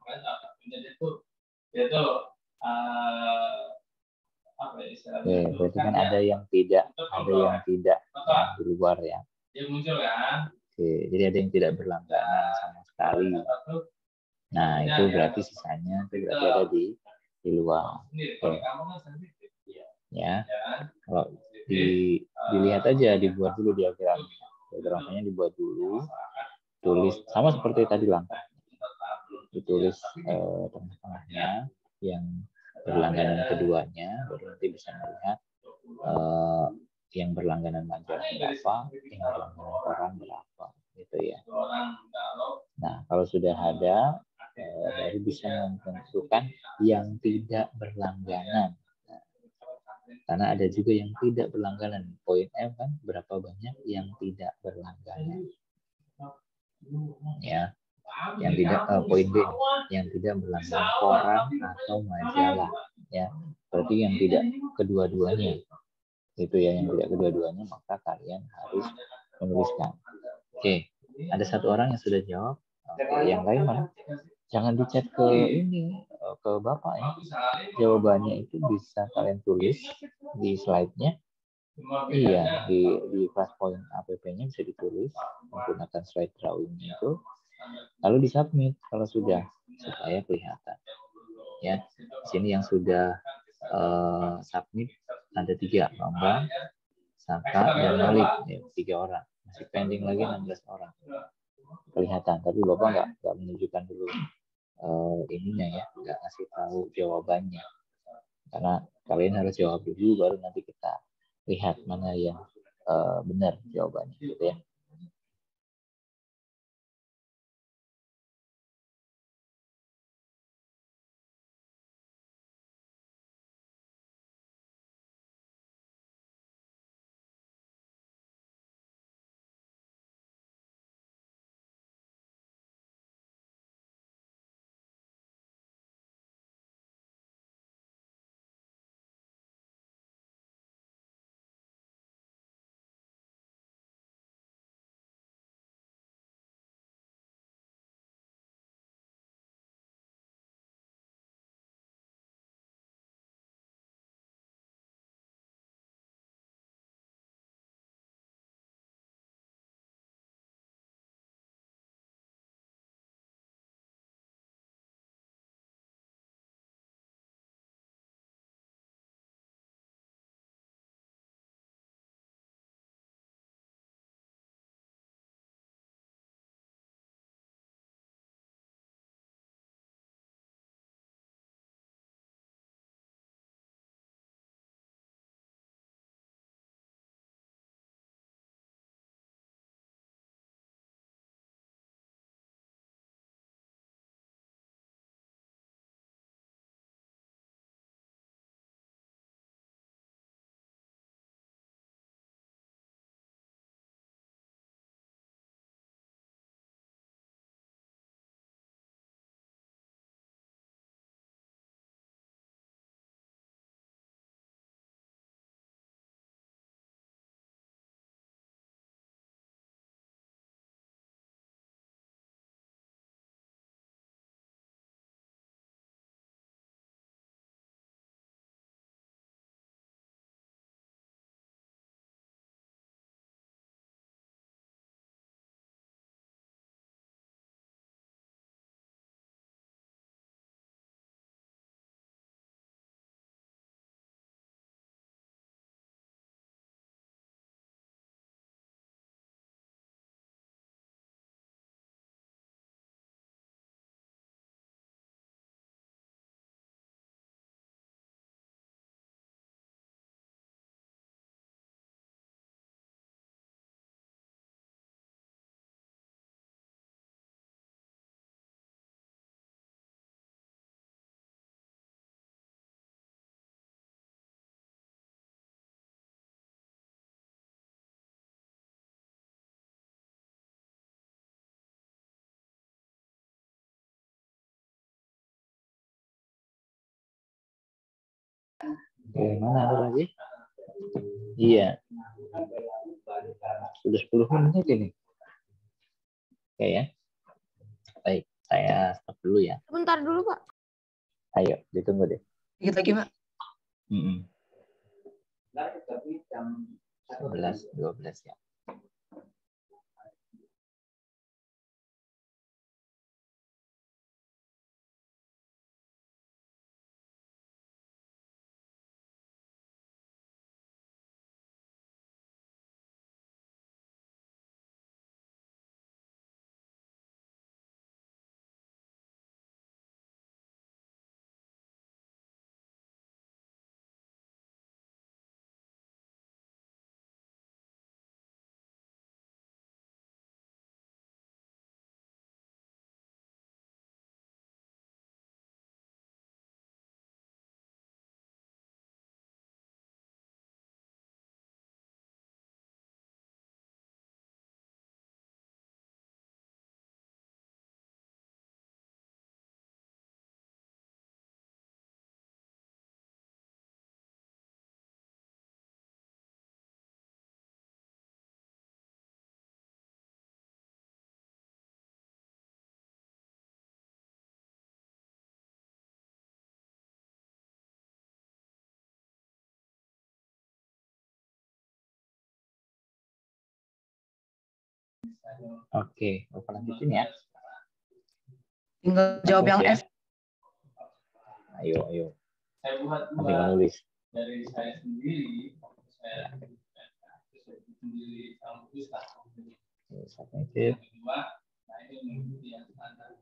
Oke, berarti kan ada yang tidak, ada yang tidak yang di luar ya. Oke, jadi ada yang tidak berlangganan sama sekali. Nah, itu berarti sisanya itu berarti ada di di luar. Oke. Ya, kalau di, dilihat aja, dibuat dulu diagram. Diagramnya dibuat dulu, tulis sama seperti tadi langkah. Ditulis eh, tengah-tengahnya yang berlangganan keduanya, baru nanti bisa melihat eh, yang berlangganan majalah berapa, yang berlangganan koran berapa, gitu ya. Nah, kalau sudah ada, eh, baru bisa menentukan yang tidak berlangganan. Nah, karena ada juga yang tidak berlangganan. Poin M kan berapa banyak yang tidak berlangganan. Ya, yang tidak uh, poin B yang tidak berlangganan koran atau majalah. Ya, berarti yang tidak kedua-duanya. Itu ya, yang tidak kedua-duanya, maka kalian harus menuliskan. Oke, ada satu orang yang sudah jawab. Oke, yang lain mana? Jangan di-chat ke ini, ke Bapak ya. Jawabannya itu bisa kalian tulis di slide-nya. Iya, di di class point A P P-nya bisa ditulis menggunakan slide drawing itu. Lalu disubmit kalau sudah, supaya kelihatan. Ya, di sini yang sudah uh, submit ada tiga, Bambang, Saka, dan Malik, ya, tiga orang. Masih pending lagi enam belas orang. Kelihatan, tapi Bapak nggak nggak menunjukkan dulu uh, ininya ya, nggak ngasih tahu jawabannya. Karena kalian harus jawab dulu, baru nanti kita lihat mana yang uh, benar jawabannya, gitu ya. Oke, mana ada lagi? Iya. Sudah sepuluh menit ini. Oke ya. Baik, saya stop dulu ya. Bentar dulu, Pak. Ayo, ditunggu deh. Dikit lagi, Pak. Mm-mm. sebelas, dua belas ya. Oke, Bapak lanjutin ya. Tinggal jawab yang Ya. F. Ayo, ayo. Nanti menulis. Dari saya sendiri, saya sendiri kalau bisa. Submissive. Kedua, nah ini mengikuti yang standar.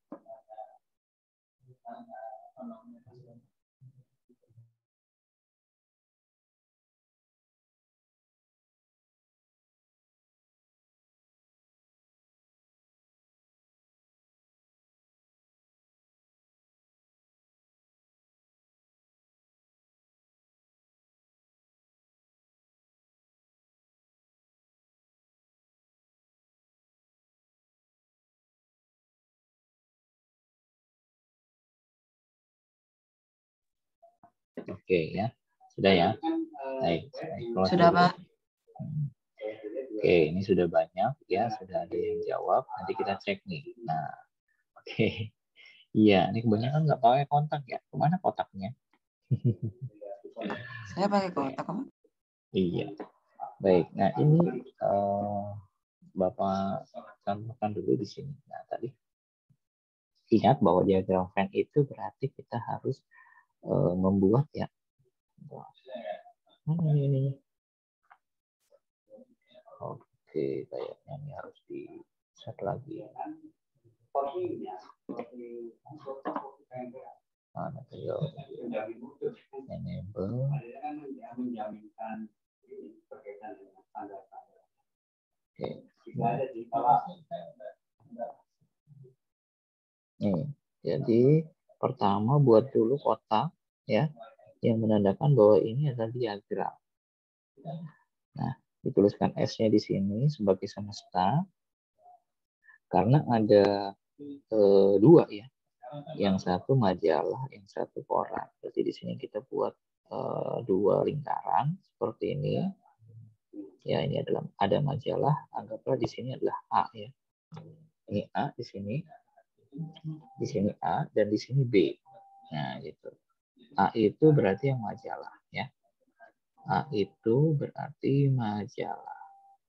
Oke ya, sudah ya. Baik, baik. Sudah, Pak. Oke, ini sudah banyak ya, sudah ada yang jawab. Nanti kita cek nih. Nah, oke. Iya, ini kebanyakan nggak pakai kontak ya. Kemana kotaknya? Saya pakai kotak, Pak. Iya. Baik, nah ini uh, Bapak contohkan dulu di sini. Nah, tadi ingat bahwa diagram Venn itu berarti kita harus uh, membuat ya. Mana ini? ini? Oke, kayaknya ini harus di set lagi. Mana tuh? Enable. Oke. Nih, jadi pertama buat dulu kotak ya yang menandakan bahwa ini adalah diagram. Nah, dituliskan S-nya di sini sebagai semesta karena ada eh, dua ya. Yang satu majalah, yang satu koran. Jadi di sini kita buat eh, dua lingkaran seperti ini. Ya, ini adalah ada majalah, anggaplah di sini adalah A ya. Ini A di sini. Di sini A dan di sini B. Nah, gitu. A itu berarti yang majalah ya. A itu berarti majalah.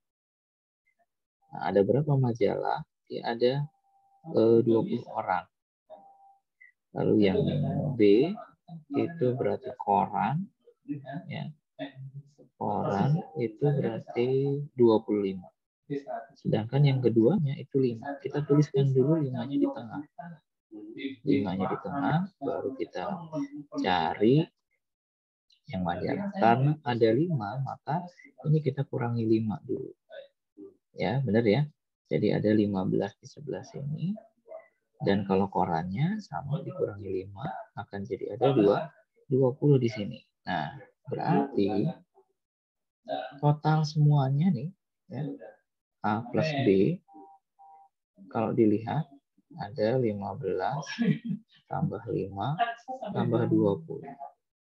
Nah, ada berapa majalah? Ya, ada eh, dua puluh orang. Lalu yang B itu berarti koran ya. Koran itu berarti dua puluh lima. Sedangkan yang keduanya itu lima. Kita tuliskan dulu limanya di tengah. limanya di tengah, baru kita cari yang majalah. Karena ada lima, maka ini kita kurangi lima dulu. Ya, benar ya. Jadi ada lima belas di sebelah sini. Dan kalau korannya sama dikurangi lima, akan jadi ada dua puluh di sini. Nah, berarti total semuanya nih, ya, A plus B, kalau dilihat, ada lima belas tambah lima tambah dua puluh.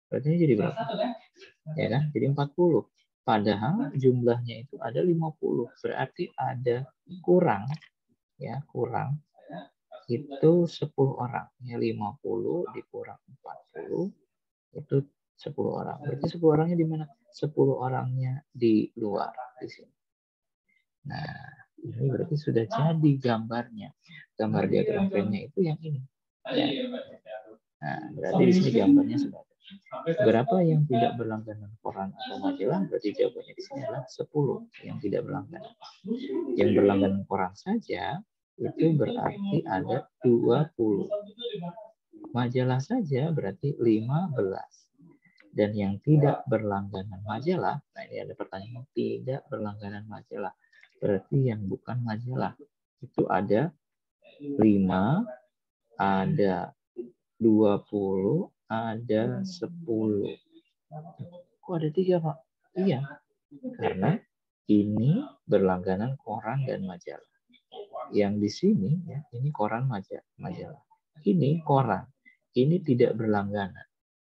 Berarti ini jadi berapa? Ya kan? Jadi empat puluh. Padahal jumlahnya itu ada lima puluh. Berarti ada kurang, ya kurang itu sepuluh orang. Ya, lima puluh dikurang empat puluh itu sepuluh orang. Berarti sepuluh orangnya di mana? sepuluh orangnya di luar di sini. Nah, ini berarti sudah jadi gambarnya. Gambar diagram frame-nya itu yang ini. Ya. Nah, berarti di sini gambarnya sudah ada. Berapa yang tidak berlangganan koran atau majalah? Berarti jawabannya di sini adalah sepuluh yang tidak berlangganan. Yang berlangganan koran saja itu berarti ada dua puluh. Majalah saja berarti lima belas. Dan yang tidak berlangganan majalah, nah ini ada pertanyaan, tidak berlangganan majalah. Berarti yang bukan majalah. Itu ada lima, ada dua puluh, ada sepuluh. Kok ada tiga, Pak? Iya, karena ini berlangganan koran dan majalah. Yang di sini, ya, ini koran majalah. Ini koran. Ini tidak berlangganan.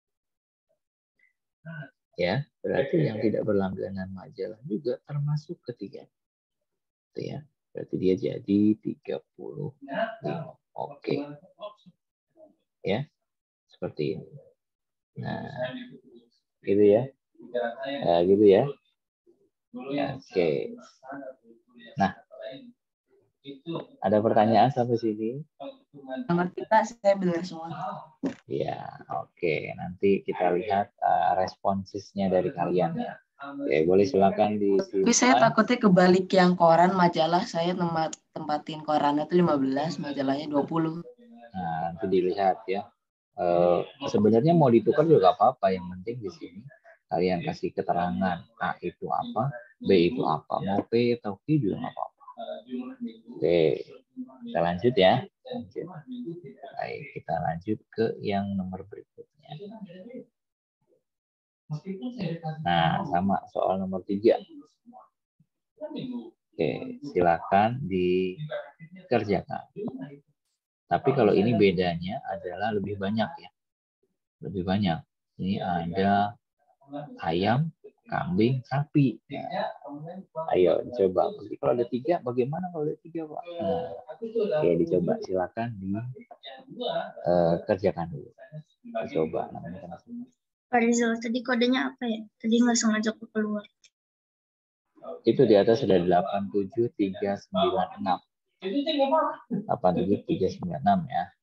Ya, berarti yang tidak berlangganan majalah juga termasuk ketiga. Itu ya. Berarti dia jadi tiga puluh lima. Oke. Ya. Seperti ini. Nah, gitu ya. Nah, gitu ya. Oke. Nah, ada pertanyaan sampai sini? Nomor kita saya benar semua. Ya, oke. Nanti kita lihat uh, responsisnya dari kalian ya. Oke, boleh silakan di. Tapi saya takutnya kebalik yang koran majalah, saya tempat tempatin korannya itu lima belas, majalahnya dua puluh. Nah, nanti dilihat ya. Uh, sebenarnya mau ditukar juga apa-apa. Yang penting di sini kalian kasih keterangan A itu apa, B itu apa, mau P atau Q juga nggak apa-apa. Oke, kita lanjut ya. Lanjut. Baik, kita lanjut ke yang nomor berikutnya. Nah, sama soal nomor tiga. Oke, silakan dikerjakan. Tapi kalau ini bedanya adalah lebih banyak ya. Lebih banyak. Ini ada ayam, kambing, sapi. Nah, ayo coba. Kalau ada tiga, bagaimana kalau ada tiga, Pak? Nah, oke, dicoba. Silakan dikerjakan uh, dulu. Dicoba. Namanya Pak Rizal, tadi kodenya apa ya? Tadi nggak sengaja keluar. Itu di atas sudah delapan tujuh tiga sembilan enam. delapan tujuh tiga sembilan enam ya.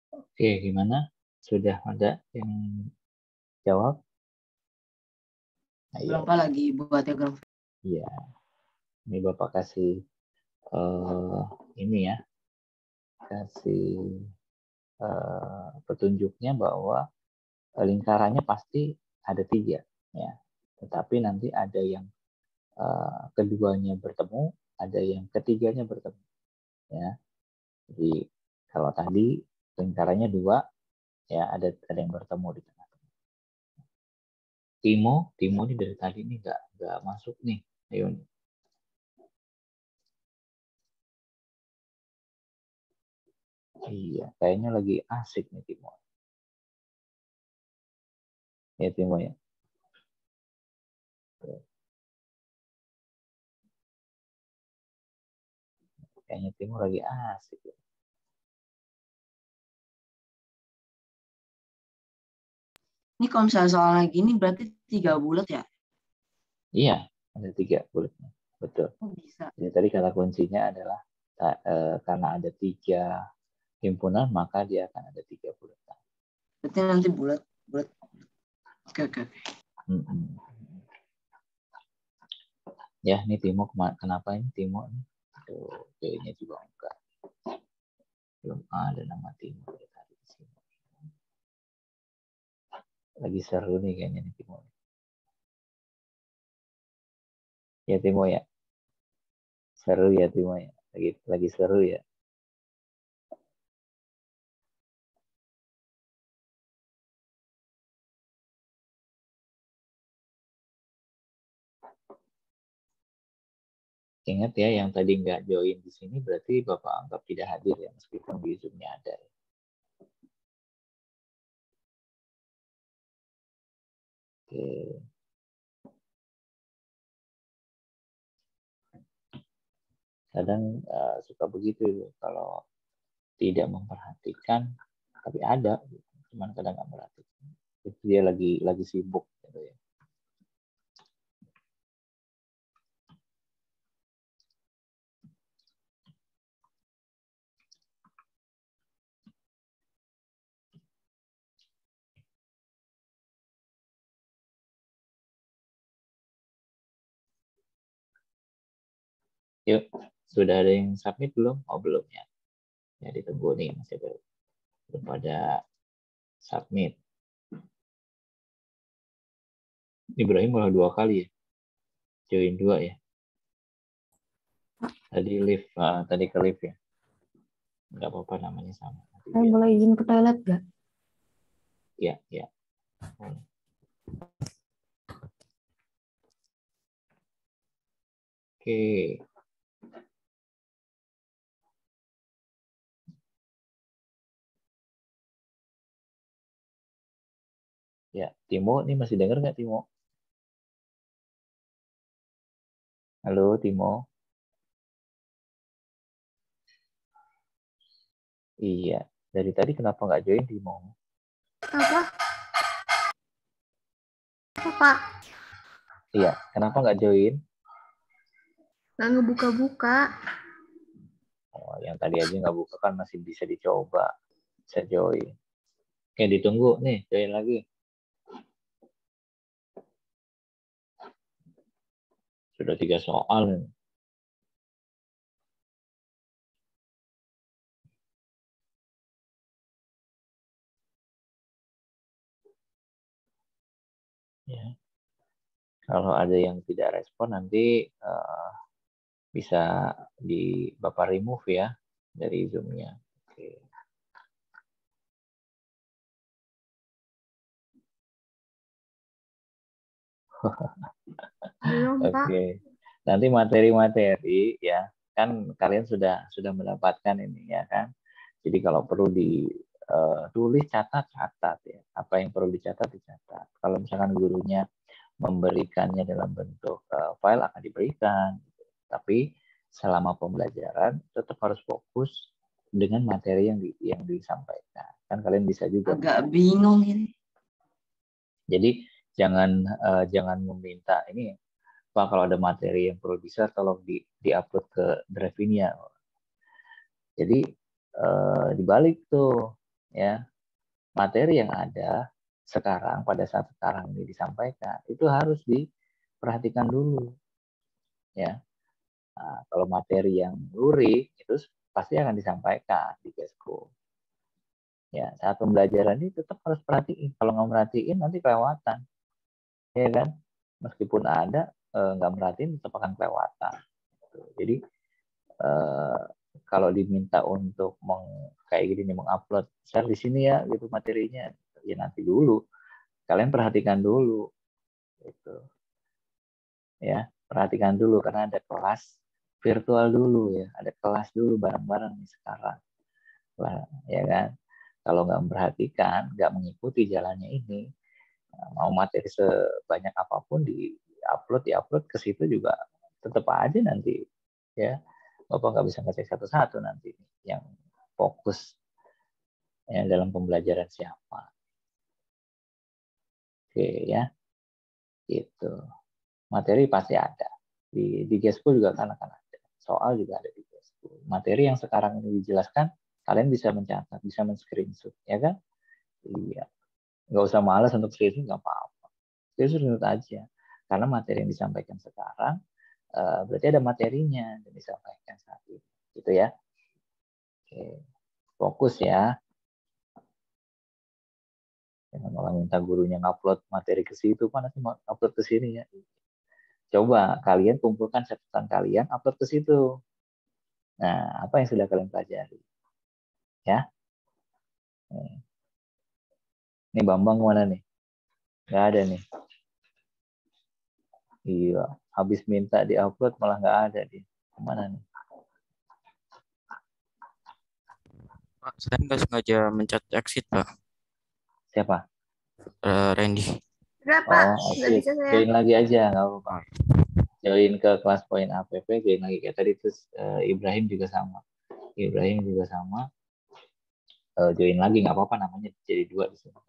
Oke, gimana? Sudah ada yang jawab? Nah, iya. Belum Pak, lagi buat diagram. Iya. Ini Bapak kasih uh, ini ya. Kasih uh, petunjuknya bahwa lingkarannya pasti ada tiga ya. Tetapi nanti ada yang uh, keduanya bertemu, ada yang ketiganya bertemu ya. Jadi kalau tadi lingkarannya dua ya, ada ada yang bertemu di tengah. Timo, Timo ini dari tadi ini nggak nggak masuk nih. Ayo nih. Iya, kayaknya lagi asik nih Timo. Ya Timo ya. Kayaknya Timo lagi asik. Ya. Ini kalau misalnya soalnya gini berarti tiga bulat ya? Iya, ada tiga bulatnya. Betul. Oh, bisa. Jadi tadi kata kuncinya adalah eh, karena ada tiga himpunan, maka dia akan ada tiga bulatan. Berarti nanti bulat, bulat. Oke, oke. Hmm. Ya, ini Timo kenapa ini Timo ini? Tuh, kayaknya juga enggak. Belum ada nama Timo tadi di sini. Lagi seru nih kayaknya nih Timo. Ya Timo ya. Seru ya Timo ya. Lagi lagi seru ya. Ingat ya, yang tadi nggak join di sini berarti Bapak anggap tidak hadir ya, meskipun di Zoom-nya ada. Oke. Kadang uh, suka begitu kalau tidak memperhatikan, tapi ada, cuman kadang nggak memperhatikan. Itu dia lagi lagi sibuk gitu ya. Yuk, sudah ada yang submit belum? Oh belum ya. Ya ditunggu nih, masih belum. Belum pada submit. Ibrahim malah dua kali ya. Join dua ya. Tadi live, uh, tadi ke live ya. Nggak apa-apa, namanya sama. Saya boleh izin ke toilet nggak? Iya, iya. Boleh. Oke. Ya, Timo, ini masih dengar nggak Timo? Halo, Timo. Iya, dari tadi kenapa nggak join Timo? Apa? Apa, Pak? Iya, kenapa nggak join? Nggak ngebuka-buka. Oh, yang tadi aja nggak buka kan masih bisa dicoba. Bisa join. Oke, ditunggu nih, join lagi. Sudah tiga soal nih. Ya. Kalau ada yang tidak respon nanti uh, bisa di Bapak remove ya dari Zoom-nya. Oke. Belum, Pak. Oke. Nanti materi-materi ya kan kalian sudah sudah mendapatkan ini ya kan. Jadi kalau perlu ditulis, catat, catat ya. Apa yang perlu dicatat dicatat. Kalau misalkan gurunya memberikannya dalam bentuk uh, file akan diberikan. Tapi selama pembelajaran tetap harus fokus dengan materi yang di, yang disampaikan. Kan kalian bisa juga. Agak bingung ini. Jadi jangan uh, jangan meminta ini Pak kalau ada materi yang perlu bisa tolong di diupload ke drive ini ya. Jadi uh, dibalik tuh ya materi yang ada sekarang pada saat sekarang ini disampaikan itu harus diperhatikan dulu ya. Nah, kalau materi yang lurik itu pasti akan disampaikan di Gesco. Ya, saat pembelajaran ini tetap harus perhatiin. Kalau nggak merhatiin nanti kelewatan, ya kan? Meskipun ada eh, nggak merhatiin tetap akan kelewatan. Jadi eh, kalau diminta untuk meng, kayak gini nih mengupload, share di sini ya gitu materinya, ya nanti dulu. Kalian perhatikan dulu, gitu. Ya, perhatikan dulu karena ada kelas virtual dulu ya, ada kelas dulu bareng-bareng nih sekarang, lah, ya kan? Kalau nggak memperhatikan, nggak mengikuti jalannya ini, mau materi sebanyak apapun di upload, di upload ke situ juga tetap aja nanti ya, Bapak nggak bisa ngecek satu-satu nanti yang fokus ya dalam pembelajaran siapa. Oke ya, gitu. Materi pasti ada di di Gesco juga kan akan ada, soal juga ada di Gesco. Materi yang sekarang ini dijelaskan, kalian bisa mencatat, bisa men-screenshot, ya kan? Iya, nggak usah malas untuk screenshot, nggak apa-apa. Screenshot aja, karena materi yang disampaikan sekarang uh, berarti ada materinya yang disampaikan saat ini, gitu ya. Oke, fokus ya. Jangan malah minta gurunya ngupload materi ke situ, mana sih mau upload ke sini ya. Coba kalian kumpulkan catatan kalian, upload ke situ. Nah, apa yang sudah kalian pelajari? Ya. Ini Bambang mana nih? Nggak ada nih. Iya, habis minta di-upload malah nggak ada dia. Kemana nih? Pak, saya nggak sengaja mencet exit, Pak. Siapa? Uh, Randy. Udah, Pak. Oh, Nggak oke. bisa saya. Join lagi aja, nggak apa-apa. Join ke kelas poin A P P, join lagi kayak tadi. Terus uh, Ibrahim juga sama. Ibrahim juga sama. Uh, join lagi, nggak apa-apa, namanya jadi dua di sini.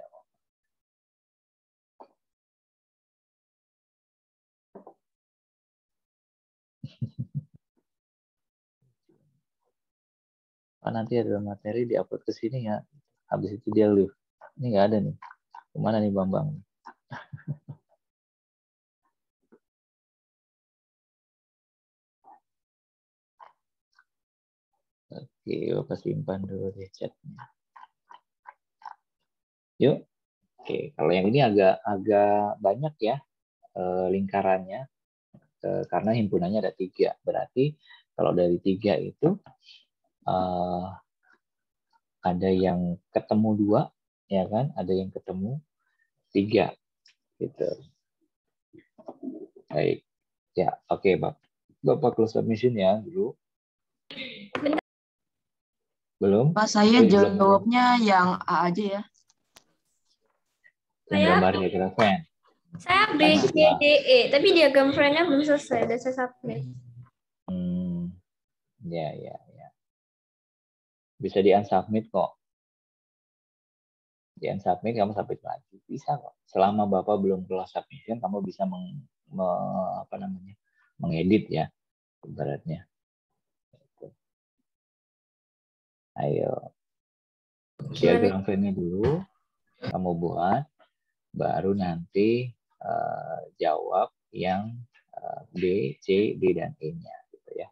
Oh, nanti ada materi di-upload ke sini ya. Habis itu dia live. Ini nggak ada nih. Kemana nih Bambang? Oke, Bapak simpan dulu deh chatnya. Yuk. Oke, kalau yang ini agak agak banyak ya eh, lingkarannya eh, karena himpunannya ada tiga. Berarti kalau dari tiga itu eh, ada yang ketemu dua, ya kan? Ada yang ketemu tiga, gitu. Baik, ya, oke, Bapak. Bapak close submission ya dulu. Belum? Pak, saya Oh, belum, jawabnya belum. Yang A aja ya. Yang gambarnya keren. Saya B, C, D, E. Tapi diagram friend-nya belum selesai. Dan saya submit. Hmm, ya, ya, ya. Bisa di-unsubmit kok. Di-unsubmit, kamu submit lagi. Bisa kok. Selama Bapak belum close submission, kamu bisa meng, me, apa namanya, mengedit ya, ibaratnya. Ayo. Diagram frame-nya dulu kamu buat, baru nanti uh, jawab yang uh, B, C, D, dan E-nya. Gitu ya.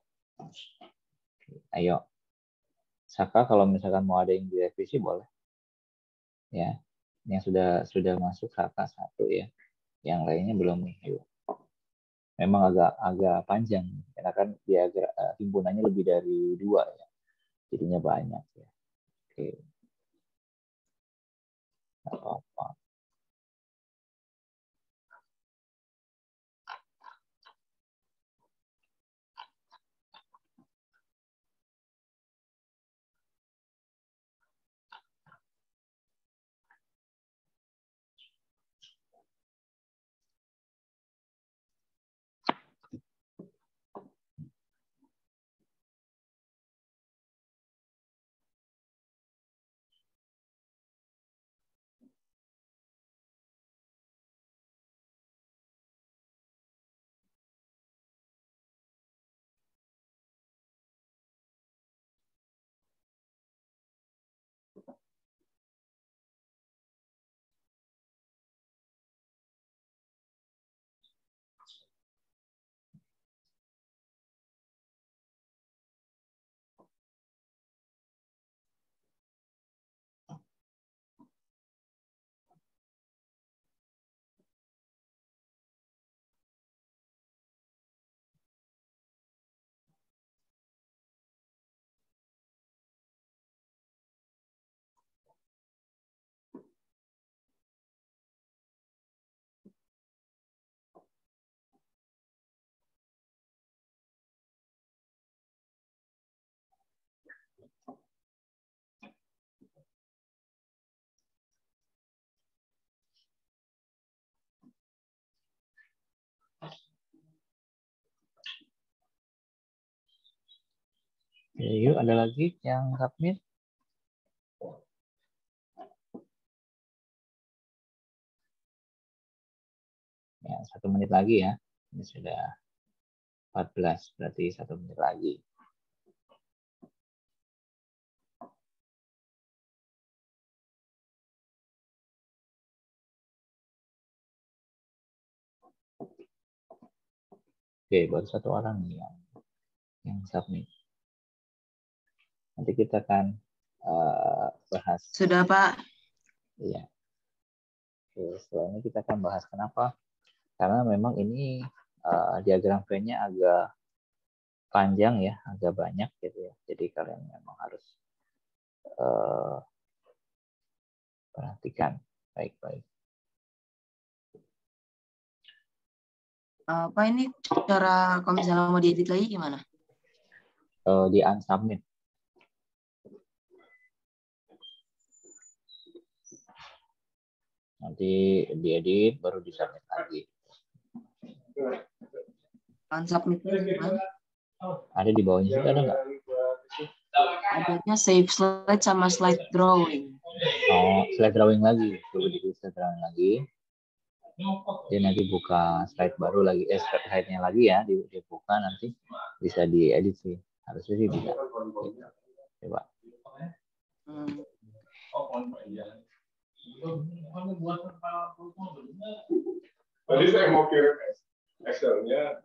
Ayo. Saka kalau misalkan mau ada yang direvisi boleh. Ya. Yang sudah sudah masuk Saka satu ya. Yang lainnya belum nih. Ayo. Memang agak agak panjang karena kan dia agak, uh, himpunannya lebih dari dua ya. Jadinya banyak ya. Oke. Nggak apa-apa. Yuk, ada lagi yang submit? Ya, satu menit lagi ya. Ini sudah empat belas, berarti satu menit lagi. Oke, baru satu orang nih yang, yang submit. Nanti kita akan uh, bahas. Sudah, Pak. Iya. Oke, setelah ini kita akan bahas kenapa. Karena memang ini uh, diagram Venn-nya agak panjang ya, agak banyak gitu ya. Jadi kalian memang harus uh, perhatikan baik-baik. Apa ini cara kalau misalnya mau diedit lagi gimana? Uh, di unsubmit. Nanti diedit baru disubmit lagi. Unsubmitnya gimana? Ada di bawahnya situ, ada nggak? Adanya save slide sama slide drawing. Oh, slide drawing lagi. Coba di slide drawing lagi. Dia nanti buka slide baru lagi, eh slide-nya lagi ya, dibuka nanti bisa diedit sih. Harusnya sih bisa. Coba. Hmm. Tadi saya mau kirim Excel-nya.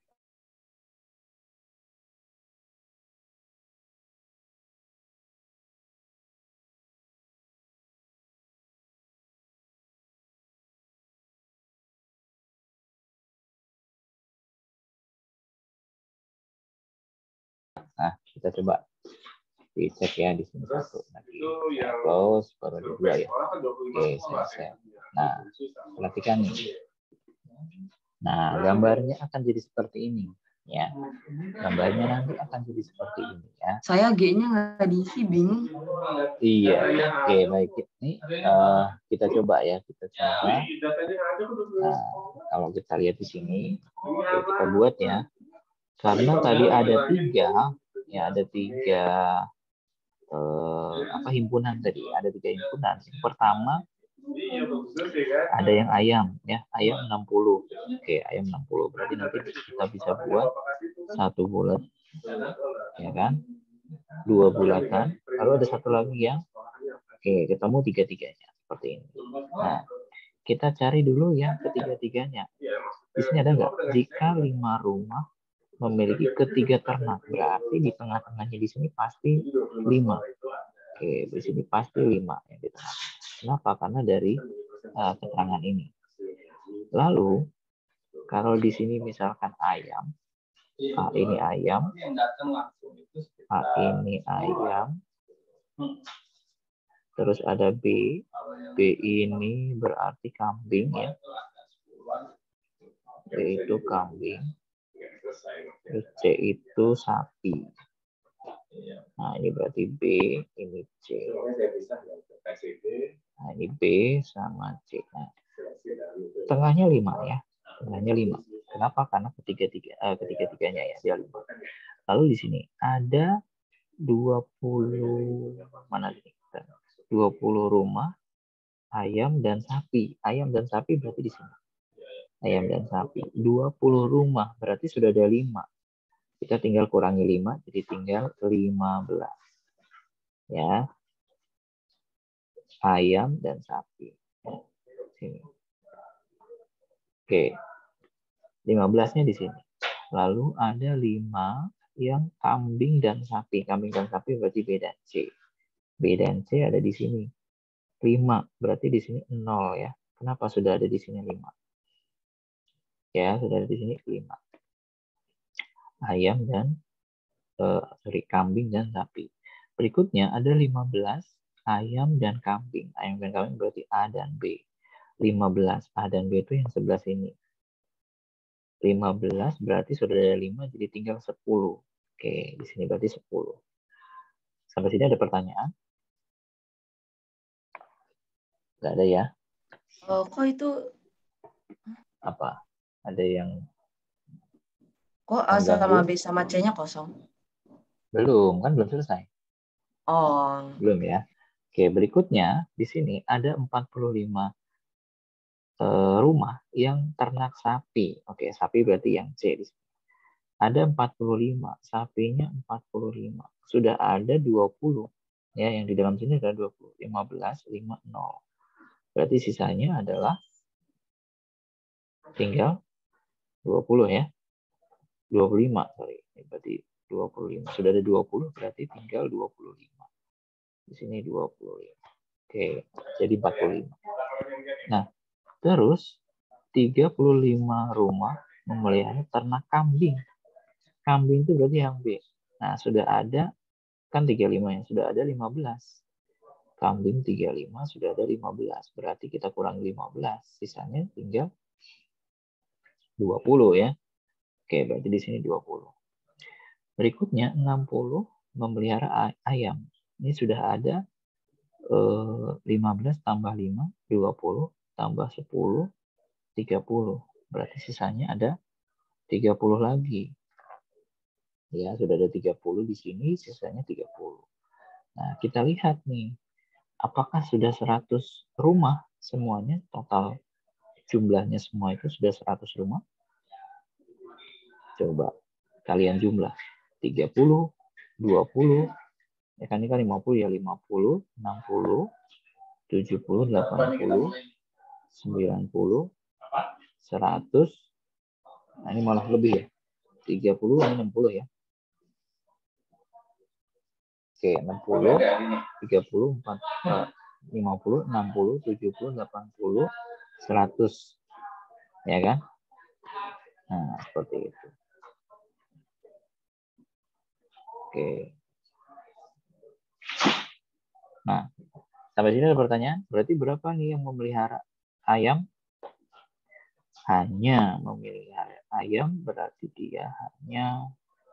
Nah, kita coba dicek ya di sini satu lagi. Close, baru ada dua ya. Oke, selesai. Nah, perhatikan nih. Nah, gambarnya akan jadi seperti ini ya. Gambarnya nanti akan jadi seperti ini ya. Saya G-nya nggak diisi, bingung. Iya, oke baik. Ini uh, kita coba ya, kita coba. Nah, kalau kita lihat di sini, oke, kita buat ya. Karena tadi ada tiga, ya ada tiga eh, apa himpunan tadi, ada tiga himpunan. Yang pertama ada yang ayam, ya ayam enam puluh. Oke, ayam enam puluh. Berarti nanti kita bisa buat satu bulat, ya kan? Dua bulatan. Lalu ada satu lagi yang, oke, ketemu tiga-tiganya seperti ini. Nah, kita cari dulu yang ketiga-tiganya. Di sini ada nggak? Jika lima rumah memiliki ketiga ternak, berarti di tengah-tengahnya di sini pasti lima. Oke, di sini pasti lima yang di tengah. Kenapa? Karena dari uh, keterangan ini. Lalu kalau di sini misalkan ayam, A ini ayam, A ini ayam, terus ada B, B ini berarti kambing ya, B itu kambing. Terus C itu sapi. Nah, ini berarti B, ini C. Nah, ini B sama C. Nah, tengahnya lima ya. Tengahnya lima. Kenapa? Karena ketiga-tiga, eh, ketiga-tiganya ya, dia lima. Lalu di sini ada dua puluh, mana ini? dua puluh rumah ayam dan sapi. Ayam dan sapi berarti di sini. Ayam dan sapi. dua puluh rumah, berarti sudah ada lima. Kita tinggal kurangi lima, jadi tinggal lima belas. Ya. Ayam dan sapi. Sini. Oke. lima belasnya di sini. Lalu ada lima yang kambing dan sapi. Kambing dan sapi berarti B dan C. B dan C ada di sini. lima, berarti di sini nol ya. Kenapa sudah ada di sini lima? Ya, sudah ada di sini lima. Ayam dan uh, sorry, kambing dan sapi. Berikutnya ada lima belas ayam dan kambing. Ayam dan kambing berarti A dan B. lima belas A dan B itu yang sebelah sini. lima belas berarti sudah ada lima, jadi tinggal sepuluh. Oke, di sini berarti sepuluh. Sampai sini ada pertanyaan? Nggak ada ya? Oh, kok itu Apa? Ada yang kok A sama B sama C-nya kosong? Belum, kan belum selesai. Oh. Belum ya. Oke, berikutnya di sini ada empat puluh lima eh, rumah yang ternak sapi. Oke, sapi berarti yang C di sini. Ada empat puluh lima, sapinya empat puluh lima. Sudah ada dua puluh. Ya, yang di dalam sini ada dua puluh. lima belas, lima, nol. Berarti sisanya adalah tinggal dua puluh ya. dua puluh lima, sorry. Berarti dua puluh lima. Sudah ada dua puluh, berarti tinggal dua puluh lima. Di sini dua puluh lima. Oke, jadi empat puluh lima. Nah, terus tiga puluh lima rumah memelihara ternak kambing. Kambing itu berarti yang B. Nah, sudah ada, kan tiga puluh lima yang sudah ada lima belas. Kambing tiga puluh lima sudah ada lima belas. Berarti kita kurang lima belas. Sisanya tinggal dua puluh ya. Oke, berarti di sini dua puluh. Berikutnya enam puluh memelihara ayam. Ini sudah ada eh, lima belas tambah lima, dua puluh tambah sepuluh, tiga puluh. Berarti sisanya ada tiga puluh lagi. Ya, sudah ada tiga puluh di sini, sisanya tiga puluh. Nah, kita lihat nih. Apakah sudah seratus rumah semuanya? Total jumlahnya semua itu sudah seratus rumah? Coba kalian jumlah. tiga puluh, dua puluh, ya kan ini kan lima puluh ya, lima puluh, enam puluh, tujuh puluh, delapan puluh, sembilan puluh, seratus. Nah, ini malah lebih ya. tiga puluh, enam puluh ya. Oke, enam puluh, tiga puluh, empat puluh, lima puluh, enam puluh, tujuh puluh, delapan puluh, seratus. Ya kan? Nah, seperti itu. Oke. Nah, sampai sini ada pertanyaan. Berarti berapa nih yang memelihara ayam? Hanya memelihara ayam berarti dia hanya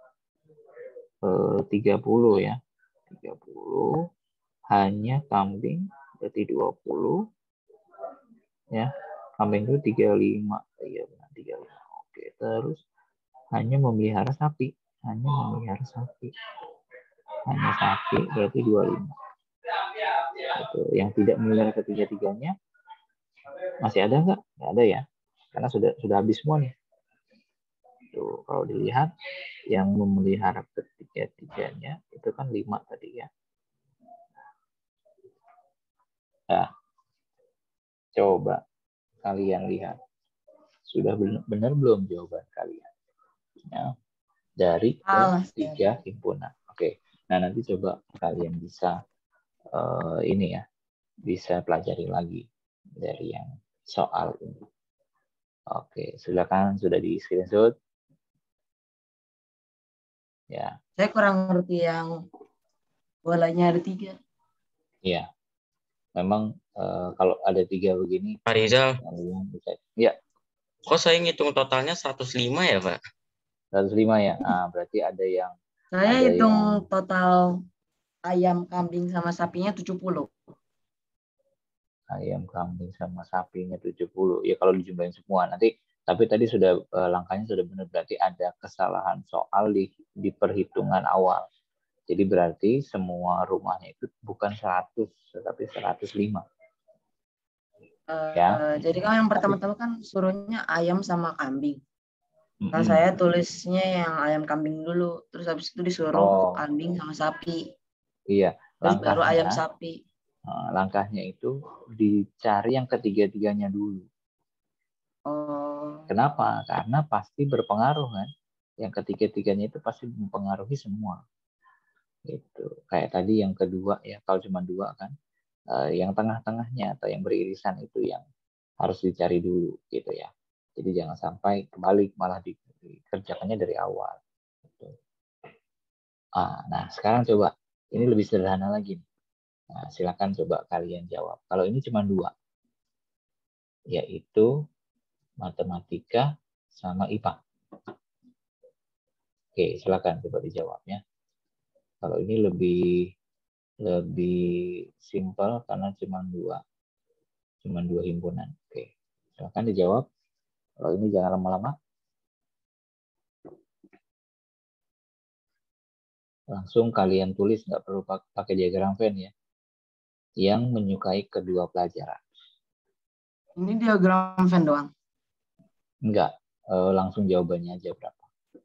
eh, tiga puluh ya. tiga puluh. Hanya kambing berarti dua puluh. Ya. Kambing itu tiga puluh lima. Iya benar tiga puluh lima. Oke, terus hanya memelihara sapi. Hanya memelihara sapi. Hanya sapi berarti dua puluh lima. Itu. Yang tidak memelihara ketiga-tiganya masih ada nggak? Nggak ada ya. Karena sudah sudah habis semua nih. Tuh, kalau dilihat yang memelihara ketiga-tiganya itu kan lima tadi ya. Nah, coba kalian lihat. Sudah benar belum jawaban kalian? Ya, dari ketiga himpunan. Oke. Nah, nanti coba kalian bisa uh, ini ya. Bisa pelajari lagi dari yang soal ini. Oke, silakan sudah di screenshot. Ya. Saya kurang ngerti yang bolanya ada tiga. Iya. Memang uh, kalau ada tiga begini. Pak Rizal. Bisa. Ya. Kok saya ngitung totalnya seratus lima ya, Pak? seratus lima ya. Nah, berarti ada yang saya ada hitung yang... total ayam, kambing sama sapinya tujuh puluh. Ayam, kambing sama sapinya tujuh puluh. Ya kalau dijumlahin semua nanti, tapi tadi sudah eh, langkahnya sudah benar, berarti ada kesalahan soal di, di perhitungan awal. Jadi berarti semua rumahnya itu bukan seratus, tetapi seratus lima. Uh, ya. Jadi kalau yang pertama-tama kan suruhnya ayam sama kambing. Mm-hmm. Kalau saya tulisnya yang ayam kambing dulu, terus habis itu disuruh oh. kambing sama sapi. Iya. Terus baru ayam sapi. Langkahnya itu dicari yang ketiga-tiganya dulu. Oh. Kenapa? Karena pasti berpengaruh kan. Yang ketiga-tiganya itu pasti mempengaruhi semua. Gitu. Kayak tadi yang kedua ya, kalau cuma dua kan, uh, yang tengah-tengahnya atau yang beririsan itu yang harus dicari dulu gitu ya. Jadi jangan sampai kebalik, malah dikerjakannya dari awal. Gitu. Ah, nah sekarang coba ini lebih sederhana lagi. Nah, silakan coba kalian jawab. Kalau ini cuma dua, yaitu matematika sama I P A. Oke, silakan coba dijawabnya. Kalau ini lebih lebih simpel karena cuma dua, cuma dua himpunan. Oke, silakan dijawab. Kalau ini jangan lama-lama. Langsung kalian tulis, nggak perlu pakai diagram Venn ya. Yang menyukai kedua pelajaran. Ini diagram Venn doang? Enggak, eh, langsung jawabannya aja berapa.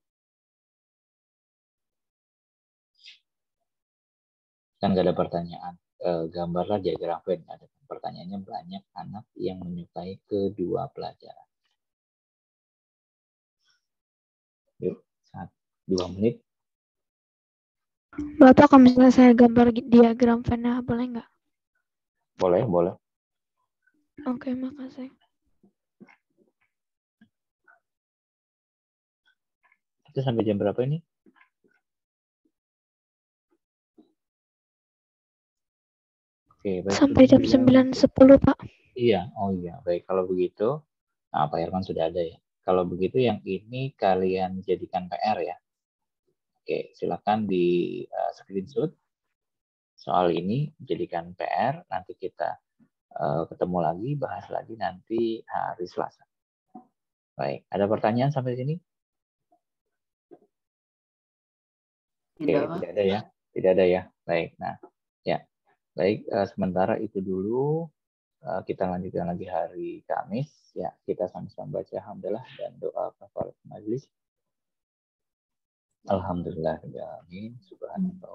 Kan nggak ada pertanyaan. Eh, gambarlah diagram Venn. Ada pertanyaannya banyak anak yang menyukai kedua pelajaran. Yuk, satu, dua menit. Bapak, kalau misalnya saya gambar diagram Venn, boleh nggak? Boleh, boleh. Oke, makasih. Itu sampai jam berapa ini? Oke, baik. Sampai jam sembilan sepuluh, Pak. Iya, oh iya. Baik, kalau begitu, nah Pak Herman sudah ada ya. Kalau begitu yang ini kalian jadikan P R ya. Oke, silakan di uh, screenshot soal ini, jadikan P R. Nanti kita uh, ketemu lagi, bahas lagi nanti hari Selasa. Baik, ada pertanyaan sampai sini? Oke, Tidak, tidak ada ya. Tidak ada ya. Baik, nah ya. Baik, uh, sementara itu dulu. Uh, kita lanjutkan lagi hari Kamis. Ya, kita sama-sama baca hamdalah dan doa kafaratul majelis. Alhamdulillah, amin. Subhanallah.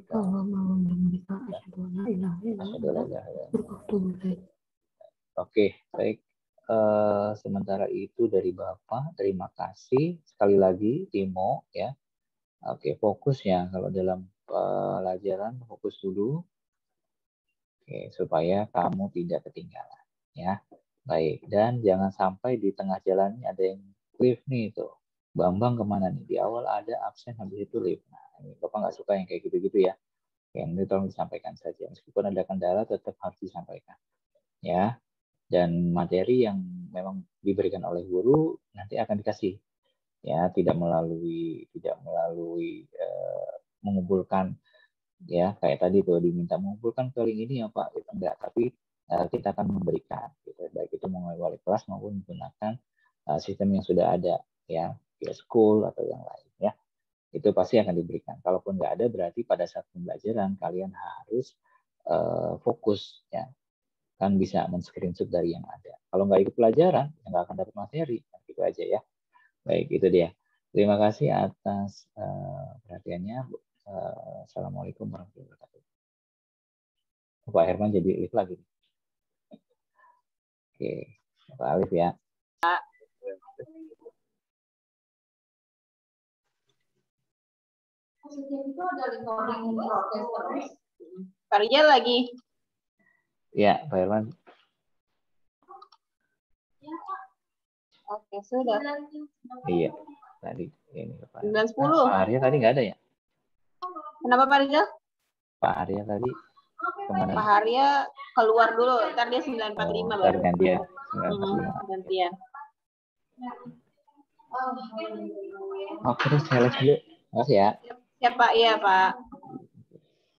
Oke, baik. Uh, sementara itu dari Bapak, terima kasih sekali lagi Timo ya. Oke, fokus ya kalau dalam pelajaran fokus dulu. Oke, supaya kamu tidak ketinggalan ya. Baik, dan jangan sampai di tengah jalan ini ada yang lift nih tuh. Bambang kemana nih? Di awal ada absen, habis itu lift. Nah, ini Bapak nggak suka yang kayak gitu-gitu ya. Yang ini tolong disampaikan saja. Meskipun ada kendala, tetap harus disampaikan. Ya. Dan materi yang memang diberikan oleh guru nanti akan dikasih. Ya, tidak melalui tidak melalui uh, mengumpulkan ya kayak tadi tuh diminta mengumpulkan ke link ini ya Pak. Itu enggak, tapi uh, kita akan memberikan. Gitu. Baik itu melalui kelas maupun menggunakan uh, sistem yang sudah ada ya. Via school atau yang lain ya, itu pasti akan diberikan. Kalaupun nggak ada berarti pada saat pembelajaran kalian harus uh, fokus ya, kan bisa men-screenshot dari yang ada. Kalau nggak ikut pelajaran ya nggak akan dapat materi, gitu aja ya. Baik, itu dia. Terima kasih atas uh, perhatiannya. Uh, Assalamualaikum warahmatullahi wabarakatuh. Pak Herman jadi Alif lagi. Oke, Pak Alif ya. Itu ada recording proses terus. Pak Rijal lagi. Ya, Pak Herman. Oke, sudah. Iya, tadi ini Pak. sembilan sepuluh. Pak Arya tadi nggak ada ya? Kenapa Pak Rijal? Pak Arya tadi kemana? Pak Arya keluar dulu, ntar dia sembilan empat puluh lima oh, baru. Gantian. Hmm, gantian. Oke, terus saya lihat dulu. Makasih ya. Siap Pak, iya Pak.